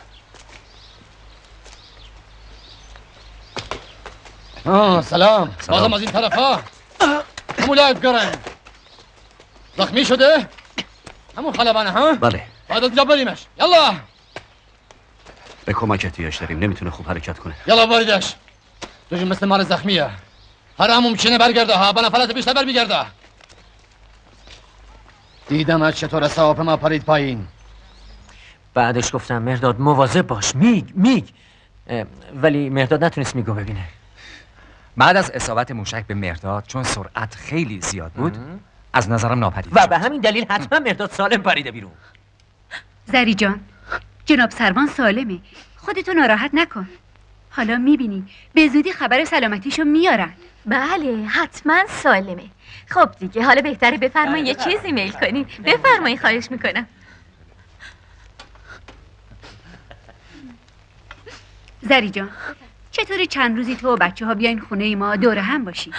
سلام. بازم از این طرف ها. همون لایبگرن زخمی شده؟ همون خلبانه ها؟ بله. باید از اینجا بریمش. یلا به کمک احتیاج داریم، نمیتونه خوب حرکت کنه. یلا واریدش. تو مثل مال زخمیه، هر هم ممکنه برگرده ها، با نفرات بیشتر برمیگرده. دیدم از چطور از هواپیما پرید پایین. بعدش گفتم مهرداد مواظب باش. میگ ولی مهرداد نتونست میگو ببینه. بعد از اصابت موشک به مهرداد، چون سرعت خیلی زیاد بود، از نظرم ناپدید و به همین دلیل حتما مهرداد سالم پریده بیرون. زری جان، جناب سروان سالمه، خودتو ناراحت نکن. حالا میبینی به زودی خبر سلامتیشو میارن. بله حتما سالمه. خب دیگه حالا بهتره بفرمایید یه چیزی میل کنین. بفرمایید خواهش میکنم. زری جان چطوری چند روزی تو و بچه ها بیاین خونه ما دور هم باشی؟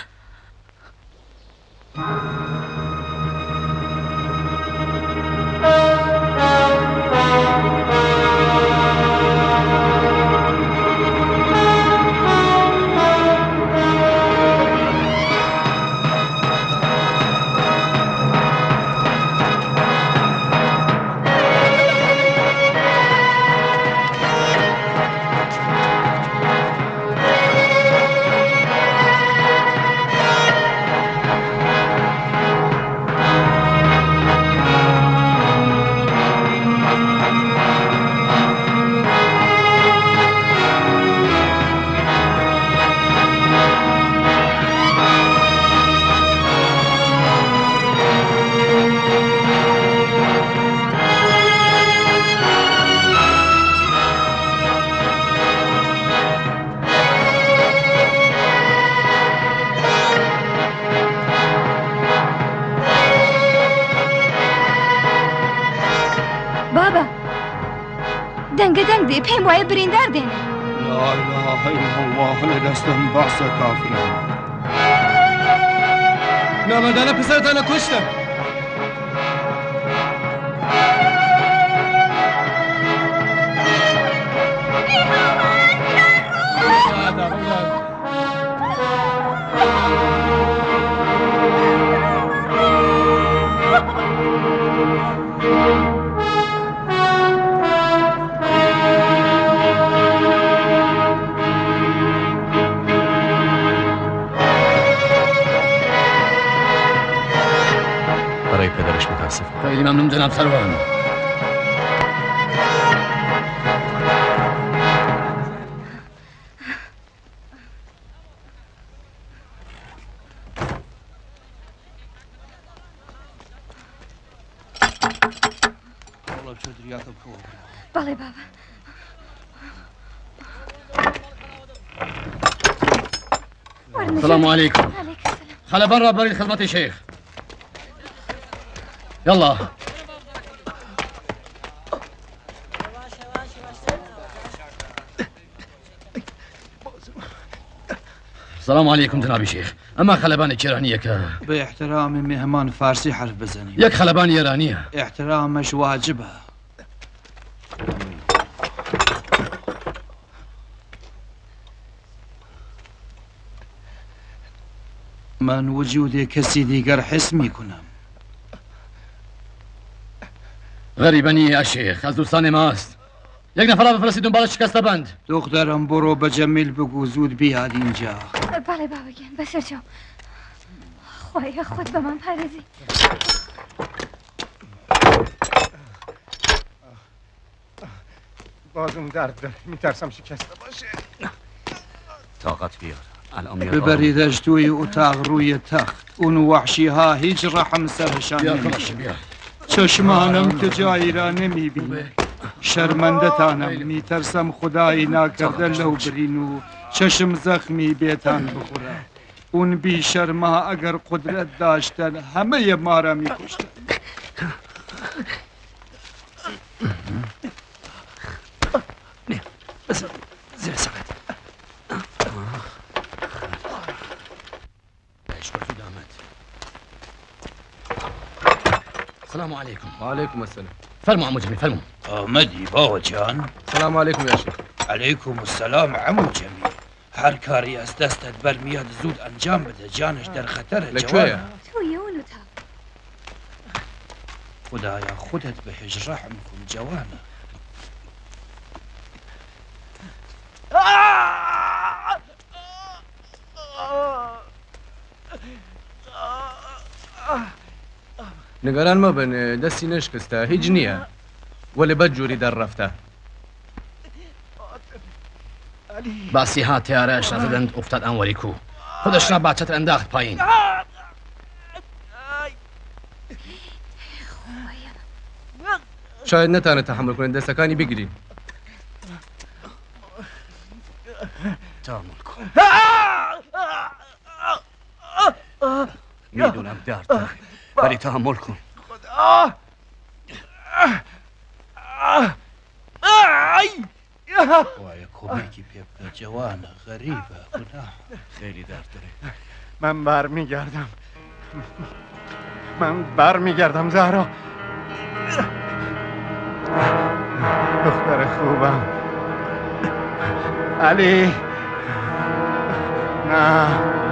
دنگ پیم باید بریندر دین. لا اله الا الله لدستم بحث کافرم. نامدن پسرتان کشتم. برای پدرش متاسفم. خیلی ممنون جناب سروان. بله بابا. السلام علیکم. خلبان را برید خدمت شیخ. يلا السلام عليكم جناب الشيخ. اما خلبان ایرانیه که به احترام مهمان فارسی حرف بزنیم. یک خلبان ایرانیه. احترامش واجبه. من وجود کسی دیگر حس میکنم. غریبه نیه شیخ، از دوستان ماست. یک نفر را بفرستید دنبال شکسته بند. دخترم برو به جمیل بگو زود بیاد اینجا. بله بابا گن بسر جان. خواهی خود به من پرزی. بازم درد داره، میترسم شکسته باشه. طاقت بیار. ببریدش توی اتاق روی تخت. اون وحشی ها هیچ رحم سرشان نمیشه. چشمانم که جایی را نمیبینه. شرمنده تانم. میترسم خدایی ناکرده لو برینو چشم زخمی بیتان بخوره. اون بی شرما اگر قدرت داشتن همه ما را میکشتن. زیر سقط. السلام عليكم. وعليكم السلام. فرموا عمو جميل فرموا. آمدی بابا جان. السلام عليكم يا شيخ. علیکم السلام عمو جمیل. هر کاری از دستت برمیاد زود انجام بده. جانش در خطره جوان. توی اون اتاق. خدایا خودت بهش رحم کن جوانه. نگران مبن دستی نشکسته هیچ نیه ولی بد جوری در رفته. باسی ها تیارش نزدند افتاد انوری کو. خودش را با چتر انداخت پایین. شاید نتانه تحمل کنه دستکانی بگیریم. تحمل کن. میدونم درد داره ولی تحمل کن. وای کمکی پیپه جوانه غریبه خدا. خیلی درد داره. من برمیگردم زهرا. دختر خوبم. علی نه،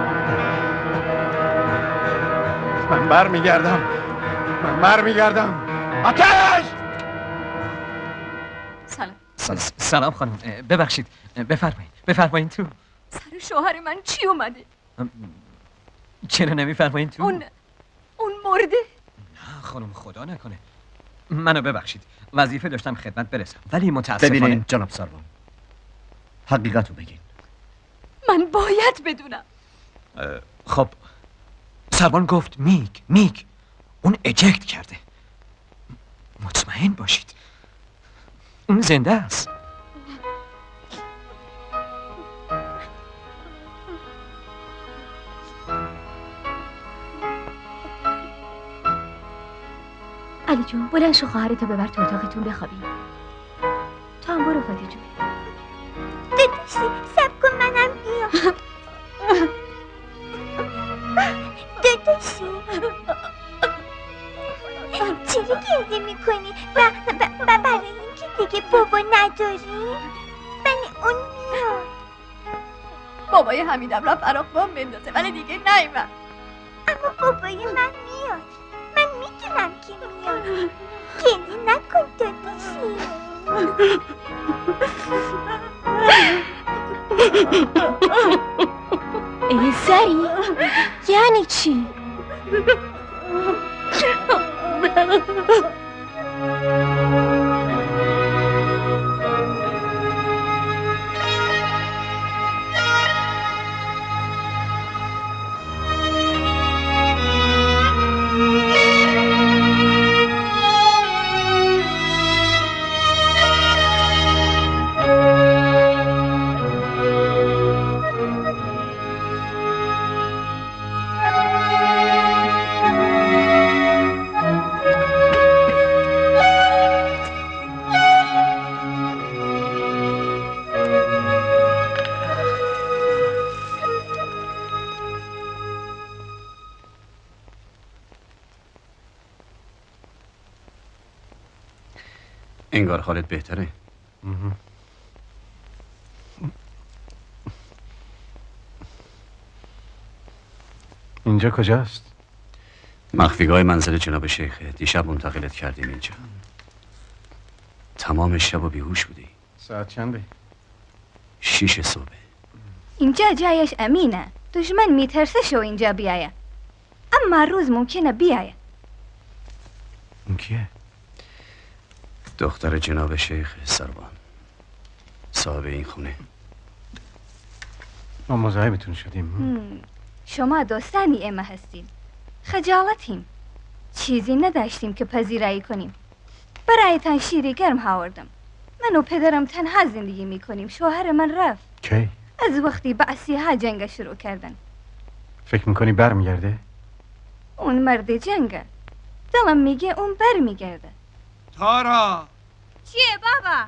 من برمیگردم. آتش! سلام خانم، ببخشید، بفرمایین تو. سر شوهر من چی اومده؟ چرا نمیفرمایین تو؟ اون مرده؟ نه خانم، خدا نکنه. منو ببخشید، وظیفه داشتم خدمت برسم ولی متاسفانه. ببینین جناب سروان، حقیقتو بگین. من باید بدونم. خب سروان گفت میک اون اجکت کرده. مطمئن باشید اون زنده است. علی جون بلند شو، خواهرتو ببر تو اتاقتون بخوابی. تو هم برو فاتی جون. داداشی سب کن منم بیام. داداشی چرا گریه میکنی؟ برای اینکه دیگه بابا نداری؟ ولی اون میاد. بابای حمیدم را فراق بام بندازه ولی دیگه نیومد. اما بابای من میاد. من میدونم که میاد. گریه نکن داداشی. ای زری یعنی چی؟ انگار حالت بهتره. اینجا کجاست؟ مخفیگاه منزل جناب شیخه. دیشب منتقلت کردیم اینجا. تمام شب و بیهوش بودی. ساعت چنده؟ 6 صبح. اینجا جایش امینه. دشمن میترسه شو اینجا بیایه، اما روز ممکنه بیایه. اون کیه؟ دختر جناب شیخ سروان، صاحب این خونه. ما مزاحمتون شدیم. شما دوستانی اما هستیم. خجالتیم. چیزی نداشتیم که پذیرایی کنیم. برایتان شیری گرم آوردم. من و پدرم تنها زندگی میکنیم. شوهر من رفت. کی؟ از وقتی بعثی ها جنگ شروع کردن. فکر میکنی برمیگرده؟ اون مرد جنگه. دلم میگه اون برمیگرده. تارا چیه بابا؟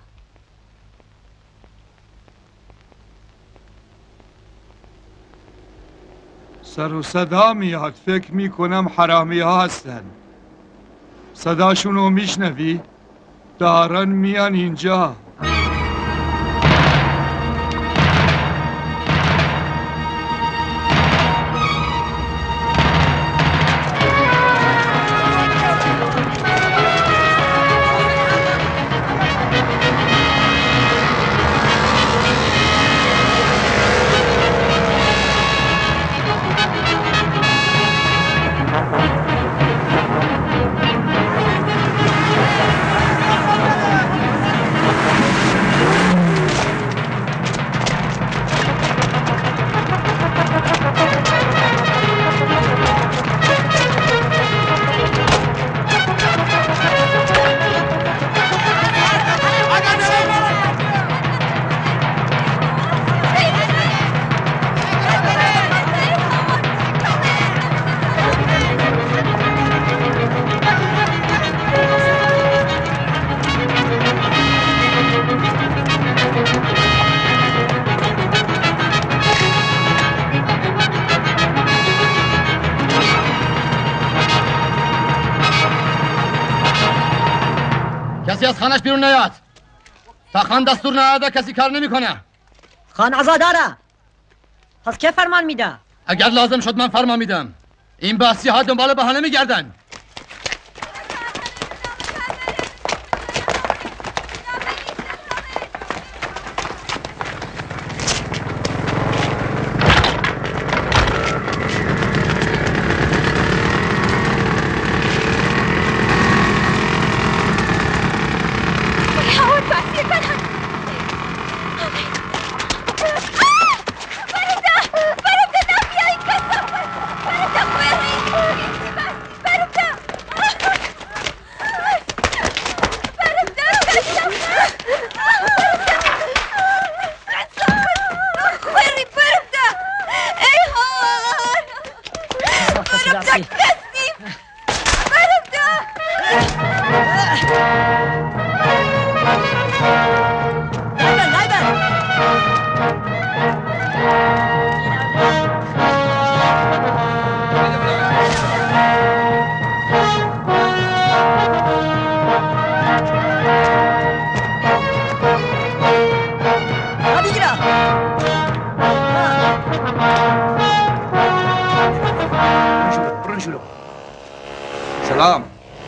سر و صدا میاد. فکر میکنم حرامی ها هستن. صداشونو میشنوی؟ دارن میان اینجا. خانش بیرون نیاد. تا خان دستور نداده کسی کار نمیکنه. خان آزاداره. پس که فرمان میده؟ اگر لازم شد من فرمان میدم. این باسی ها دنبال بهانه میگردن. سلام.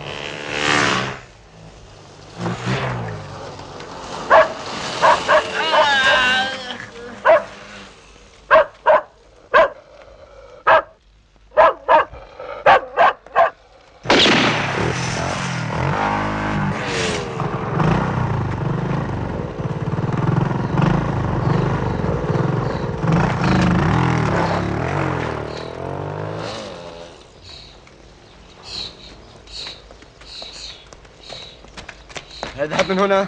اذهب من هنا.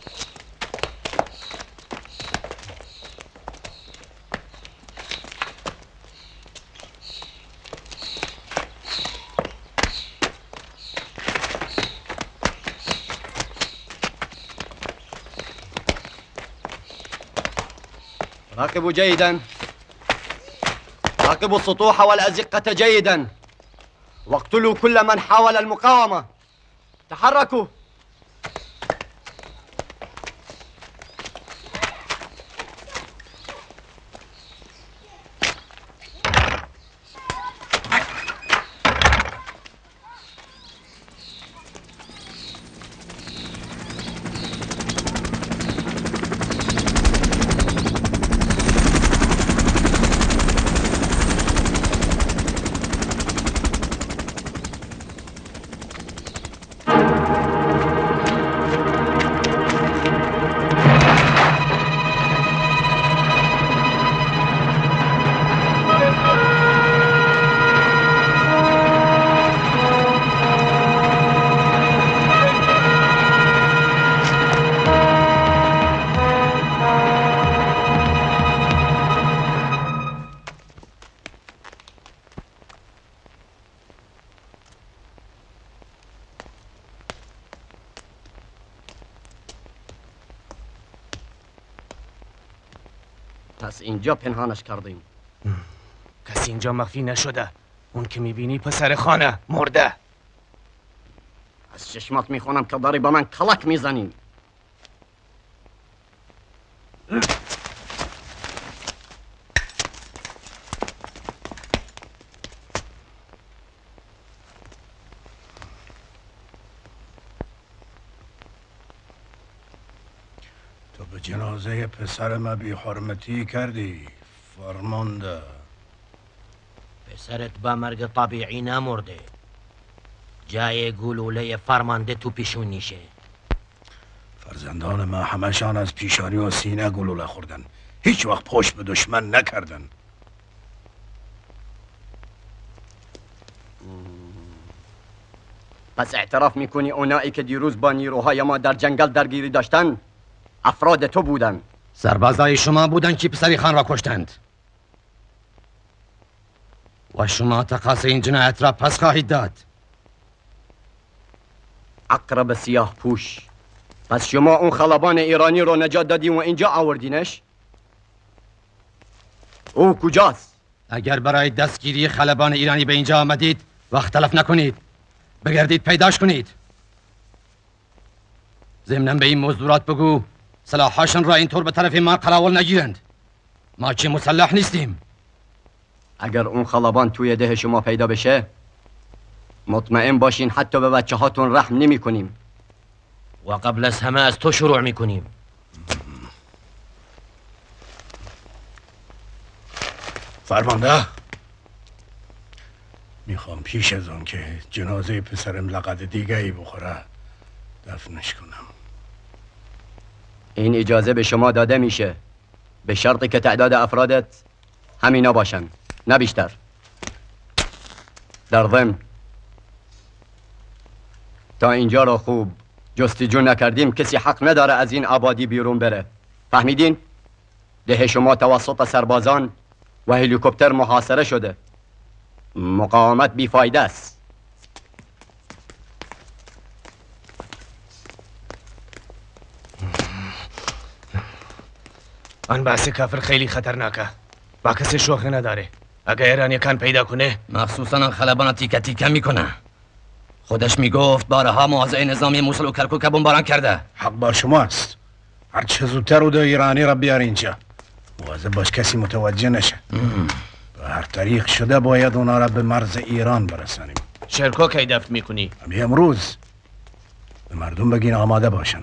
راقبوا جيدا. راقبوا السطوح والأزقة جيدا. واقتلوا كل من حاول المقاومة. تحركوا. پس اینجا پنهانش کردیم. کسی اینجا مخفی نشده. اون که میبینی پسر خانه مرده. از چشمات میخونم که داری با من کلک میزنی. تو به جنازه پسر ما بی حرمتی کردی فرمانده. پسرت با مرگ طبیعی نمرده. جای گلوله فرمانده تو پیشونیشه. فرزندان ما همشان از پیشانی و سینه گلوله خوردن. هیچ وقت پشت به دشمن نکردن. پس اعتراف میکنی اونایی که دیروز با نیروهای ما در جنگل درگیری داشتن افراد تو بودن؟ سربازای شما بودن که پسری خان را کشتند و شما تقاضای این جنایت را پس خواهید داد. عقرب سیاه پوش، پس شما اون خلبان ایرانی رو نجات دادی و اینجا آوردینش؟ او کجاست؟ اگر برای دستگیری خلبان ایرانی به اینجا آمدید وقت تلف نکنید، بگردید پیداش کنید. ضمناً به این مزدورات بگو سلاح‌هاشون را اینطور به طرف ما قراول نگیرند. ما که مسلح نیستیم. اگر اون خلبان توی ده شما پیدا بشه مطمئن باشین حتی به بچه هاتون رحم نمی کنیم. و قبل از همه از تو شروع میکنیم. فرمانده، میخوام پیش از اون که جنازه پسرم لقد دیگه ای بخوره دفنش کنم. این اجازه به شما داده میشه به شرطی که تعداد افرادت همینا باشن، نه بیشتر. در ضمن تا اینجا را خوب جستجو نکردیم کسی حق نداره از این آبادی بیرون بره. فهمیدین؟ ده شما توسط سربازان و هلیکوپتر محاصره شده. مقاومت بیفایده است. آن بحث کافر خیلی خطرناکه. با کسی شوخی نداره. اگه ایرانی کان پیدا کنه مخصوصا آن خلبان تیکه تیکه میکنه. خودش میگفت بارها مواضع نظامی موصل و کرکوک بمباران کرده. حق با شماست. هر چه زودتر او ایرانی را بیار اینجا. مواظب باش کسی متوجه نشه. به هر طریق شده باید اونا را به مرز ایران برسانیم. شرکو کی دفن میکنی؟ همین امروز. به مردم بگین آماده باشن.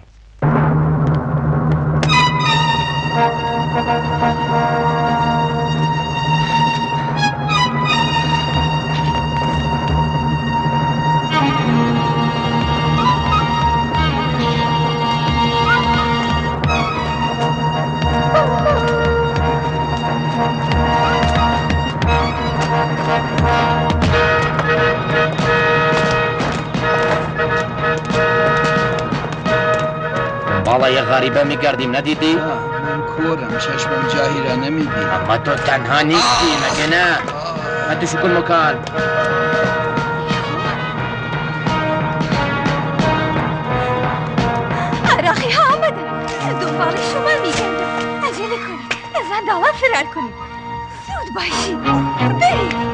بالای غریبه میگردیم ندیدی؟ من کورم چشمم جایی را نمیبینم. اما تو تنها نیستی مگه نه؟ فتشو کل مکان. عراقی ها آمدن. دنبال شما میگردن. عجله کنید. از زندان فرار کنید. زود باشید. برید.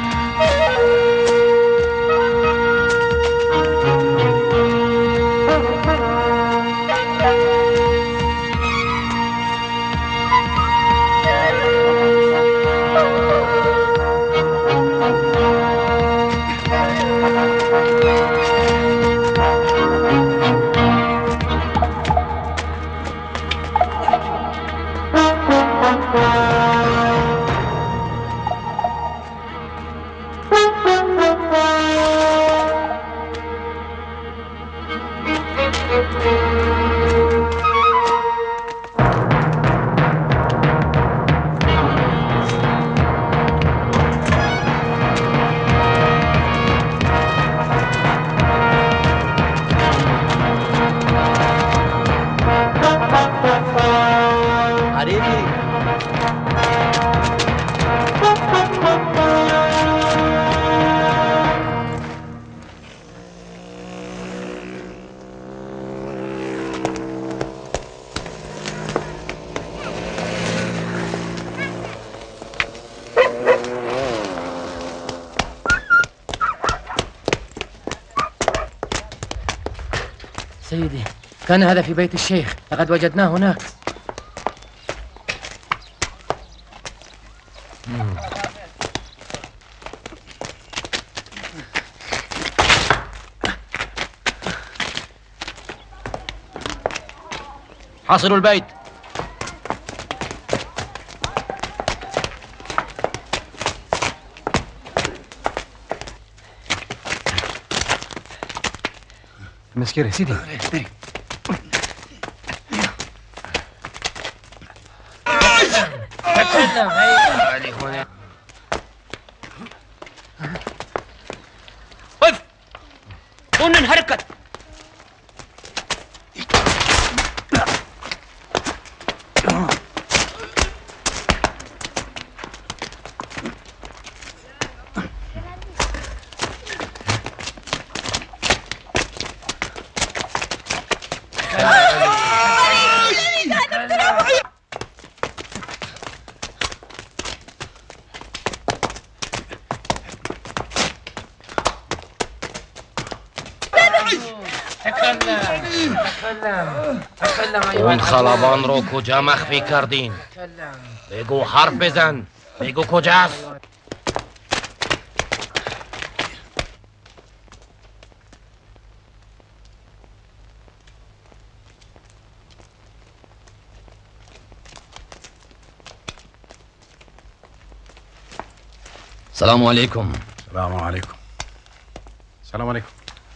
سيدي كان هذا في بيت الشيخ لقد وجدناه هناك. حاصروا البيت. مسكير سيدي وقف قلنا نحركت. اون خلبان رو کجا مخفی کردین؟ بگو حرف بزن. بگو کجاست؟ سلام علیکم. سلام علیکم. سلام علیکم.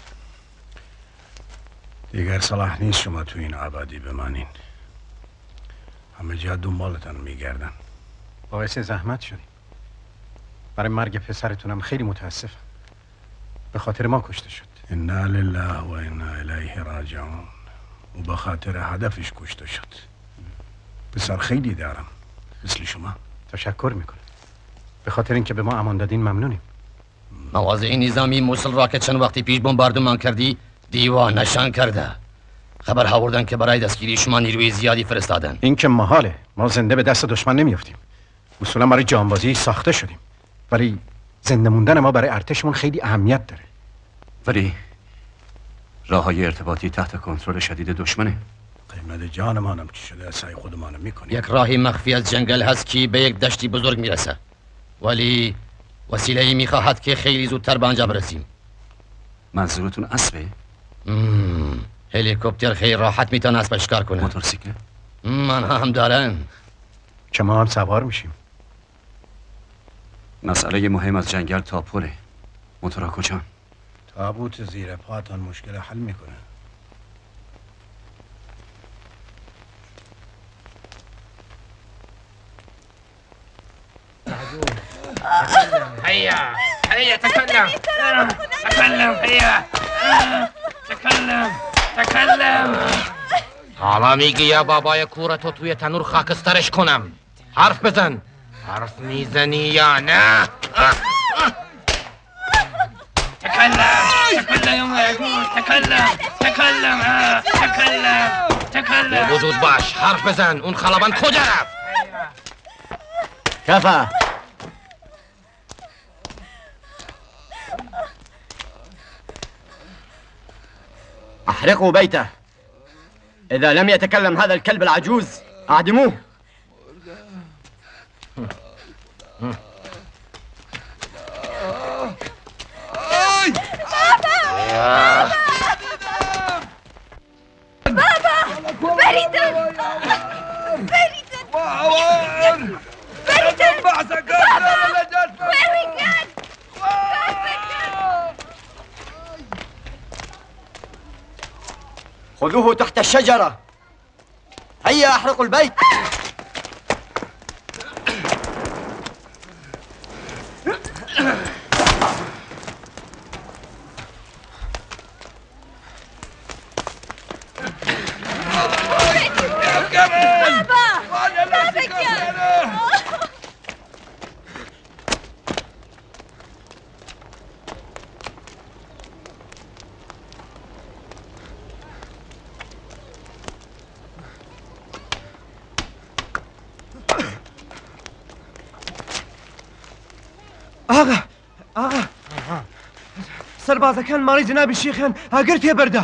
دیگر صلاح نیست شما تو این آبادی بمانین. همه جا دنبالتان میگردن. باعث زحمت شدیم. برای مرگ پسرتونم خیلی متاسفم. به خاطر ما کشته شد. انا لله و انا الیه راجعون. و به خاطر هدفش کشته شد. پسر خیلی دارم مثل شما. تشکر میکنم. به خاطر اینکه به ما امان دادین ممنونیم. مواضع نظامی موصل را که چند وقتی پیش بمباردمان کردی دیوانه‌شان کرده. خبر آوردن که برای دستگیری شما نیروی زیادی فرستادن. این که محاله. ما زنده به دست دشمن نمیافتیم. اصولا برای جانبازی ساخته شدیم. ولی زنده موندن ما برای ارتشمون خیلی اهمیت داره. ولی راههای ارتباطی تحت کنترل شدید دشمنه. قیمت جانمانم چی شده از سعی خودمانم میکنیم. یک راهی مخفی از جنگل هست که به یک دشتی بزرگ میرسه. ولی وسیله‌ای میخواهد که خیلی زودتر به آنجا برسیم. منظورتون اسبه؟ هلیکوپتر خیلی راحت میتونه اسب شکار کنه. موتورسیکل؟ من هم دارن. که ما هم سوار میشیم. مسئله مهم از جنگل تا پله. موتورها کجا؟ تابوت زیر پاتان مشکل حل میکنه. هيا هيا تكلم. تكلم هيا. تکلم. حالا میگی یا بابای کورتو توی تنور خاکسترش کنم. حرف بزن. حرف میزنی یا نه؟ تکلم. به وجود باش. حرف بزن. اون خلبان کجا رفت؟ كفى. احرقوا بيته. إذا لم يتكلم هذا الكلب العجوز أعدموه. بابا بريدن. خذوه تحت الشجرة. هيا احرقوا البيت. آقا سربازەکان ماڵی جنابی شێخیان ئاگەر تێبەردا.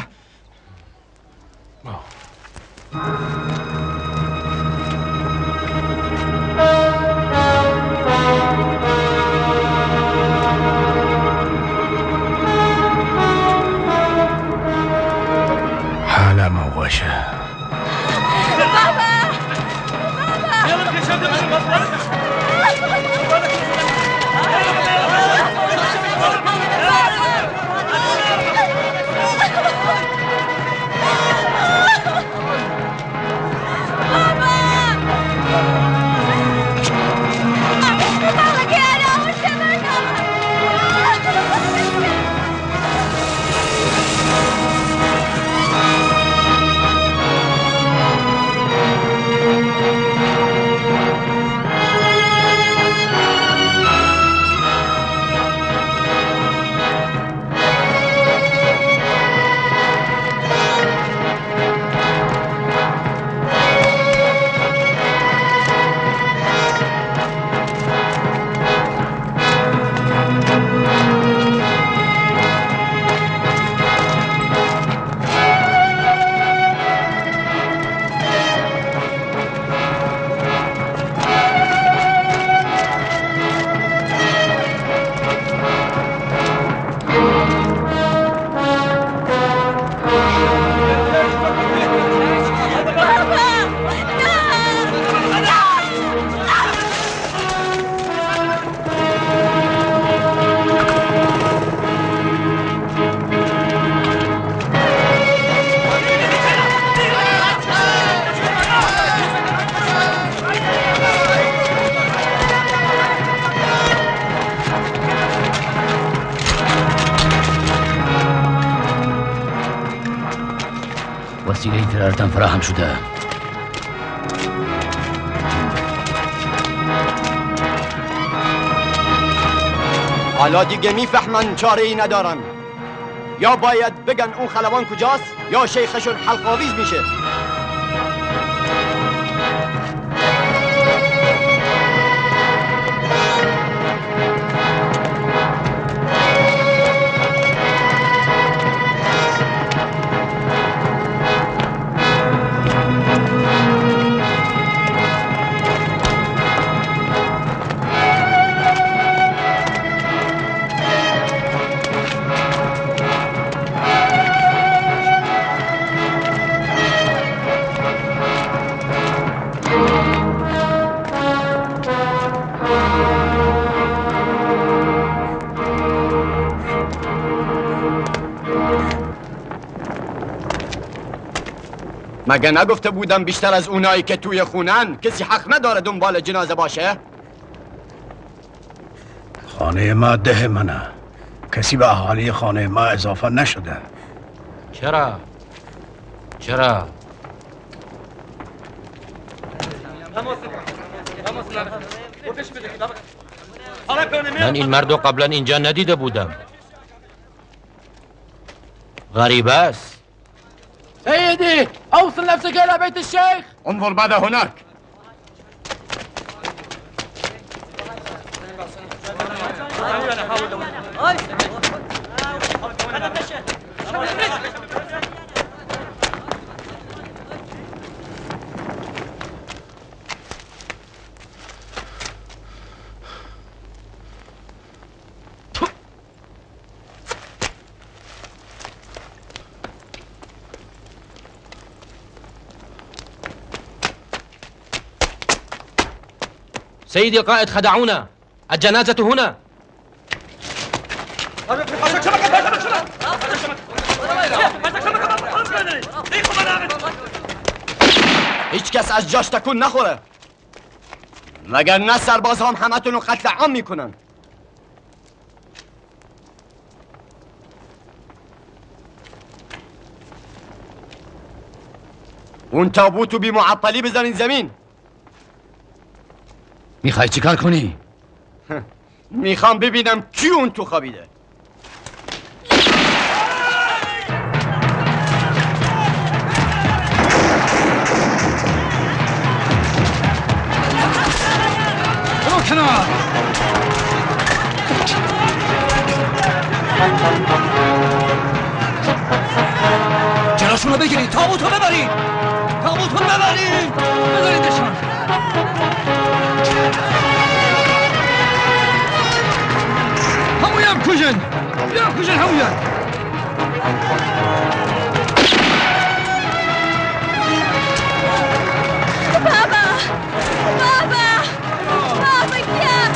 حالا موشه. اطلاعاتم فراهم شده. حالا دیگه میفهمن چاره ای ندارن. یا باید بگن اون خلبان کجاست یا شیخشون حلقاویز میشه. مگه نگفته بودم بیشتر از اونایی که توی خونن کسی حق نداره دنبال جنازه باشه؟ خانه ما ده منه. کسی به اهالی خانه ما اضافه نشده. چرا؟ من این مردو قبلا اینجا ندیده بودم. غریب است. سيدي اوصل نفسك الى بيت الشيخ. انظر ماذا هناك. سيدي القائد خدعونا. الجنازة هنا. هیچ کس از جاش تکون نخوره مگر نه سرباز هم همتون رو قتل عام میکنن. اون تابوتو بی معطلی بزنین زمین. میخوای چیکار کنی؟ میخوام ببینم کی اون تو خوابیده. برو کنار. جلاشون رو بگیرید. تابوتو ببرید. بذاریدشان. همویم کجن. بیا کجن همویم. بابا کیا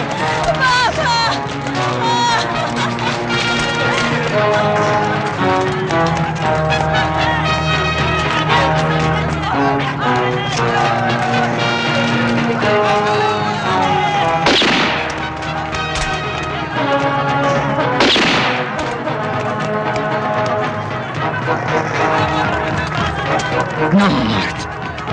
نامرد.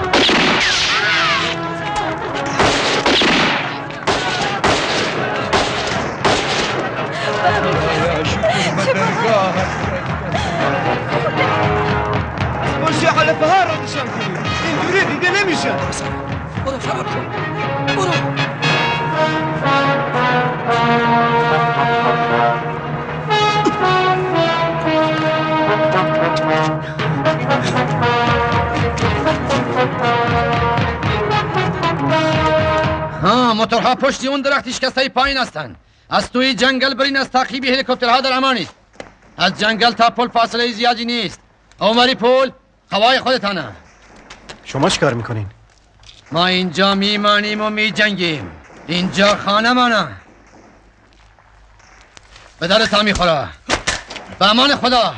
ماشي على فهارة نشان کنید. اینجوری دیده نمیشه. برو فرار کن. برو. ها موتورها پشت اون درخت شکسته پایین هستند. از توی جنگل برین، از تعقیب هلیکوپترها در امانید. از جنگل تا پل فاصله زیادی نیست. عمری پل هوای خودتانه. شما چی کار میکنین؟ ما اینجا میمانیم و میجنگیم. اینجا خانه مانه. به درتا میخوره. به امان خدا.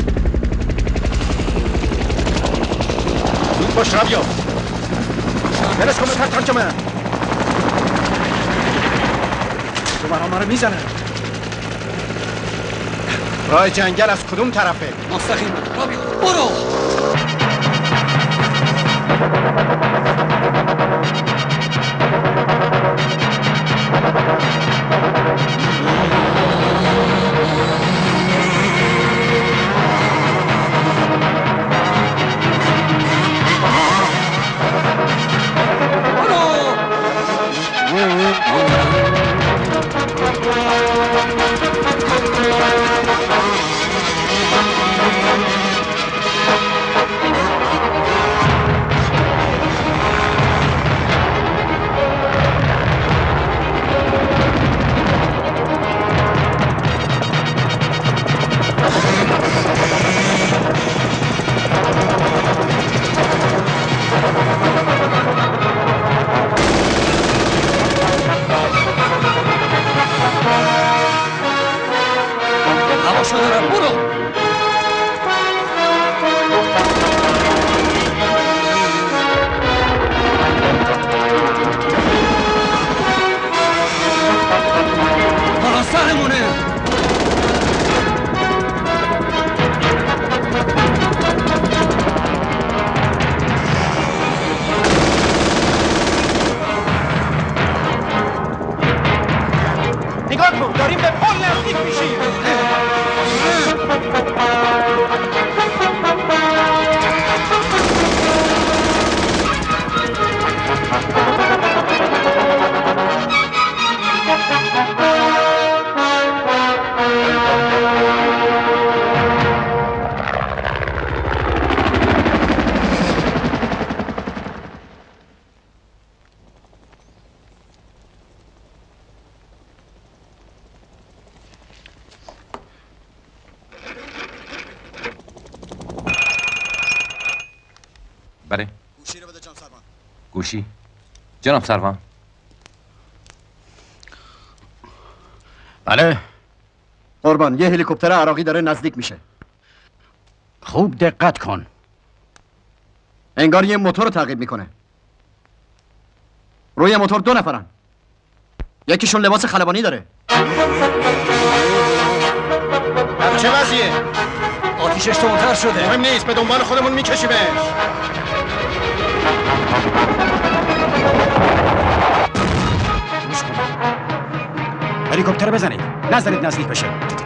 زود باش ربیا. کجا من؟ تو رو میزنن. راه جنگل از کدوم طرفه؟ مستقیم. برو. بله. گوشی رو بده جناب سروان. گوشی؟ جناب سروان. بله. قربان، یه هلیکوپتر عراقی داره نزدیک میشه. خوب دقت کن. انگار یه موتور رو تعقیب میکنه. روی موتور 2 نفرن. یکیشون لباس خلبانی داره. چه وضعیه؟ آتیشش تندتر شده. مهم نیست، به دنبال خودمون میکشیمش. گوش کن. هلیکوپتر بزنید. نذارید نزدیک بشه.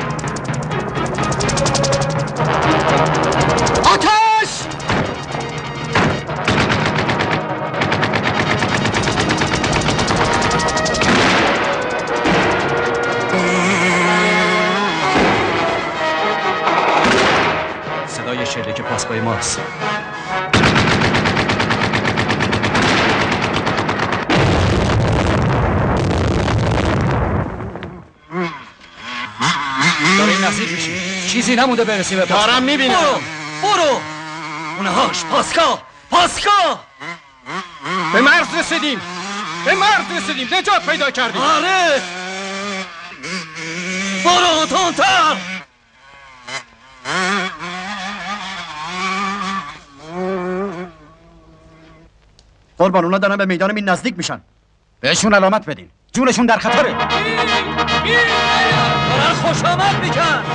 آتش! صدای شلیک پاسگاه ماست. داریم نزدیک میشیم. چیزی نمونده برسیم به پاسگاه. دارم میبینم. برو. اونهاش پاسگاه. به مرز رسیدیم. نجات پیدا کردیم. آره. برو تندتر. قربان، اونا دارن به میدان مین نزدیک میشن. بهشون علامت بدین. جونشون در خطره. دارن خوش آمد میکن.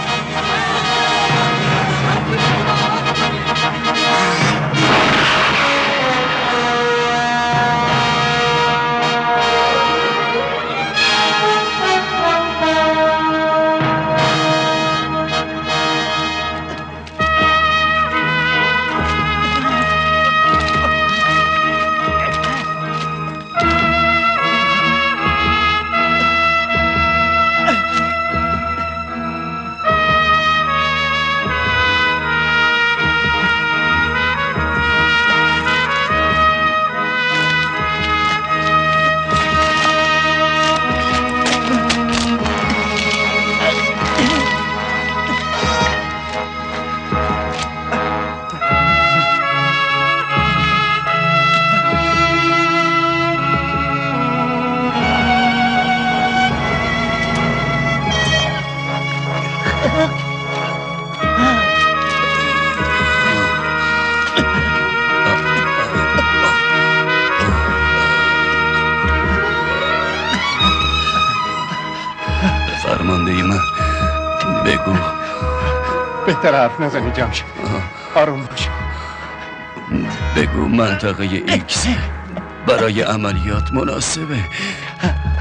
فرمانده من بگو. بهتر حرف نزنی جمشید. آروم باش. بگو منطقه ایکس برای عملیات مناسبه.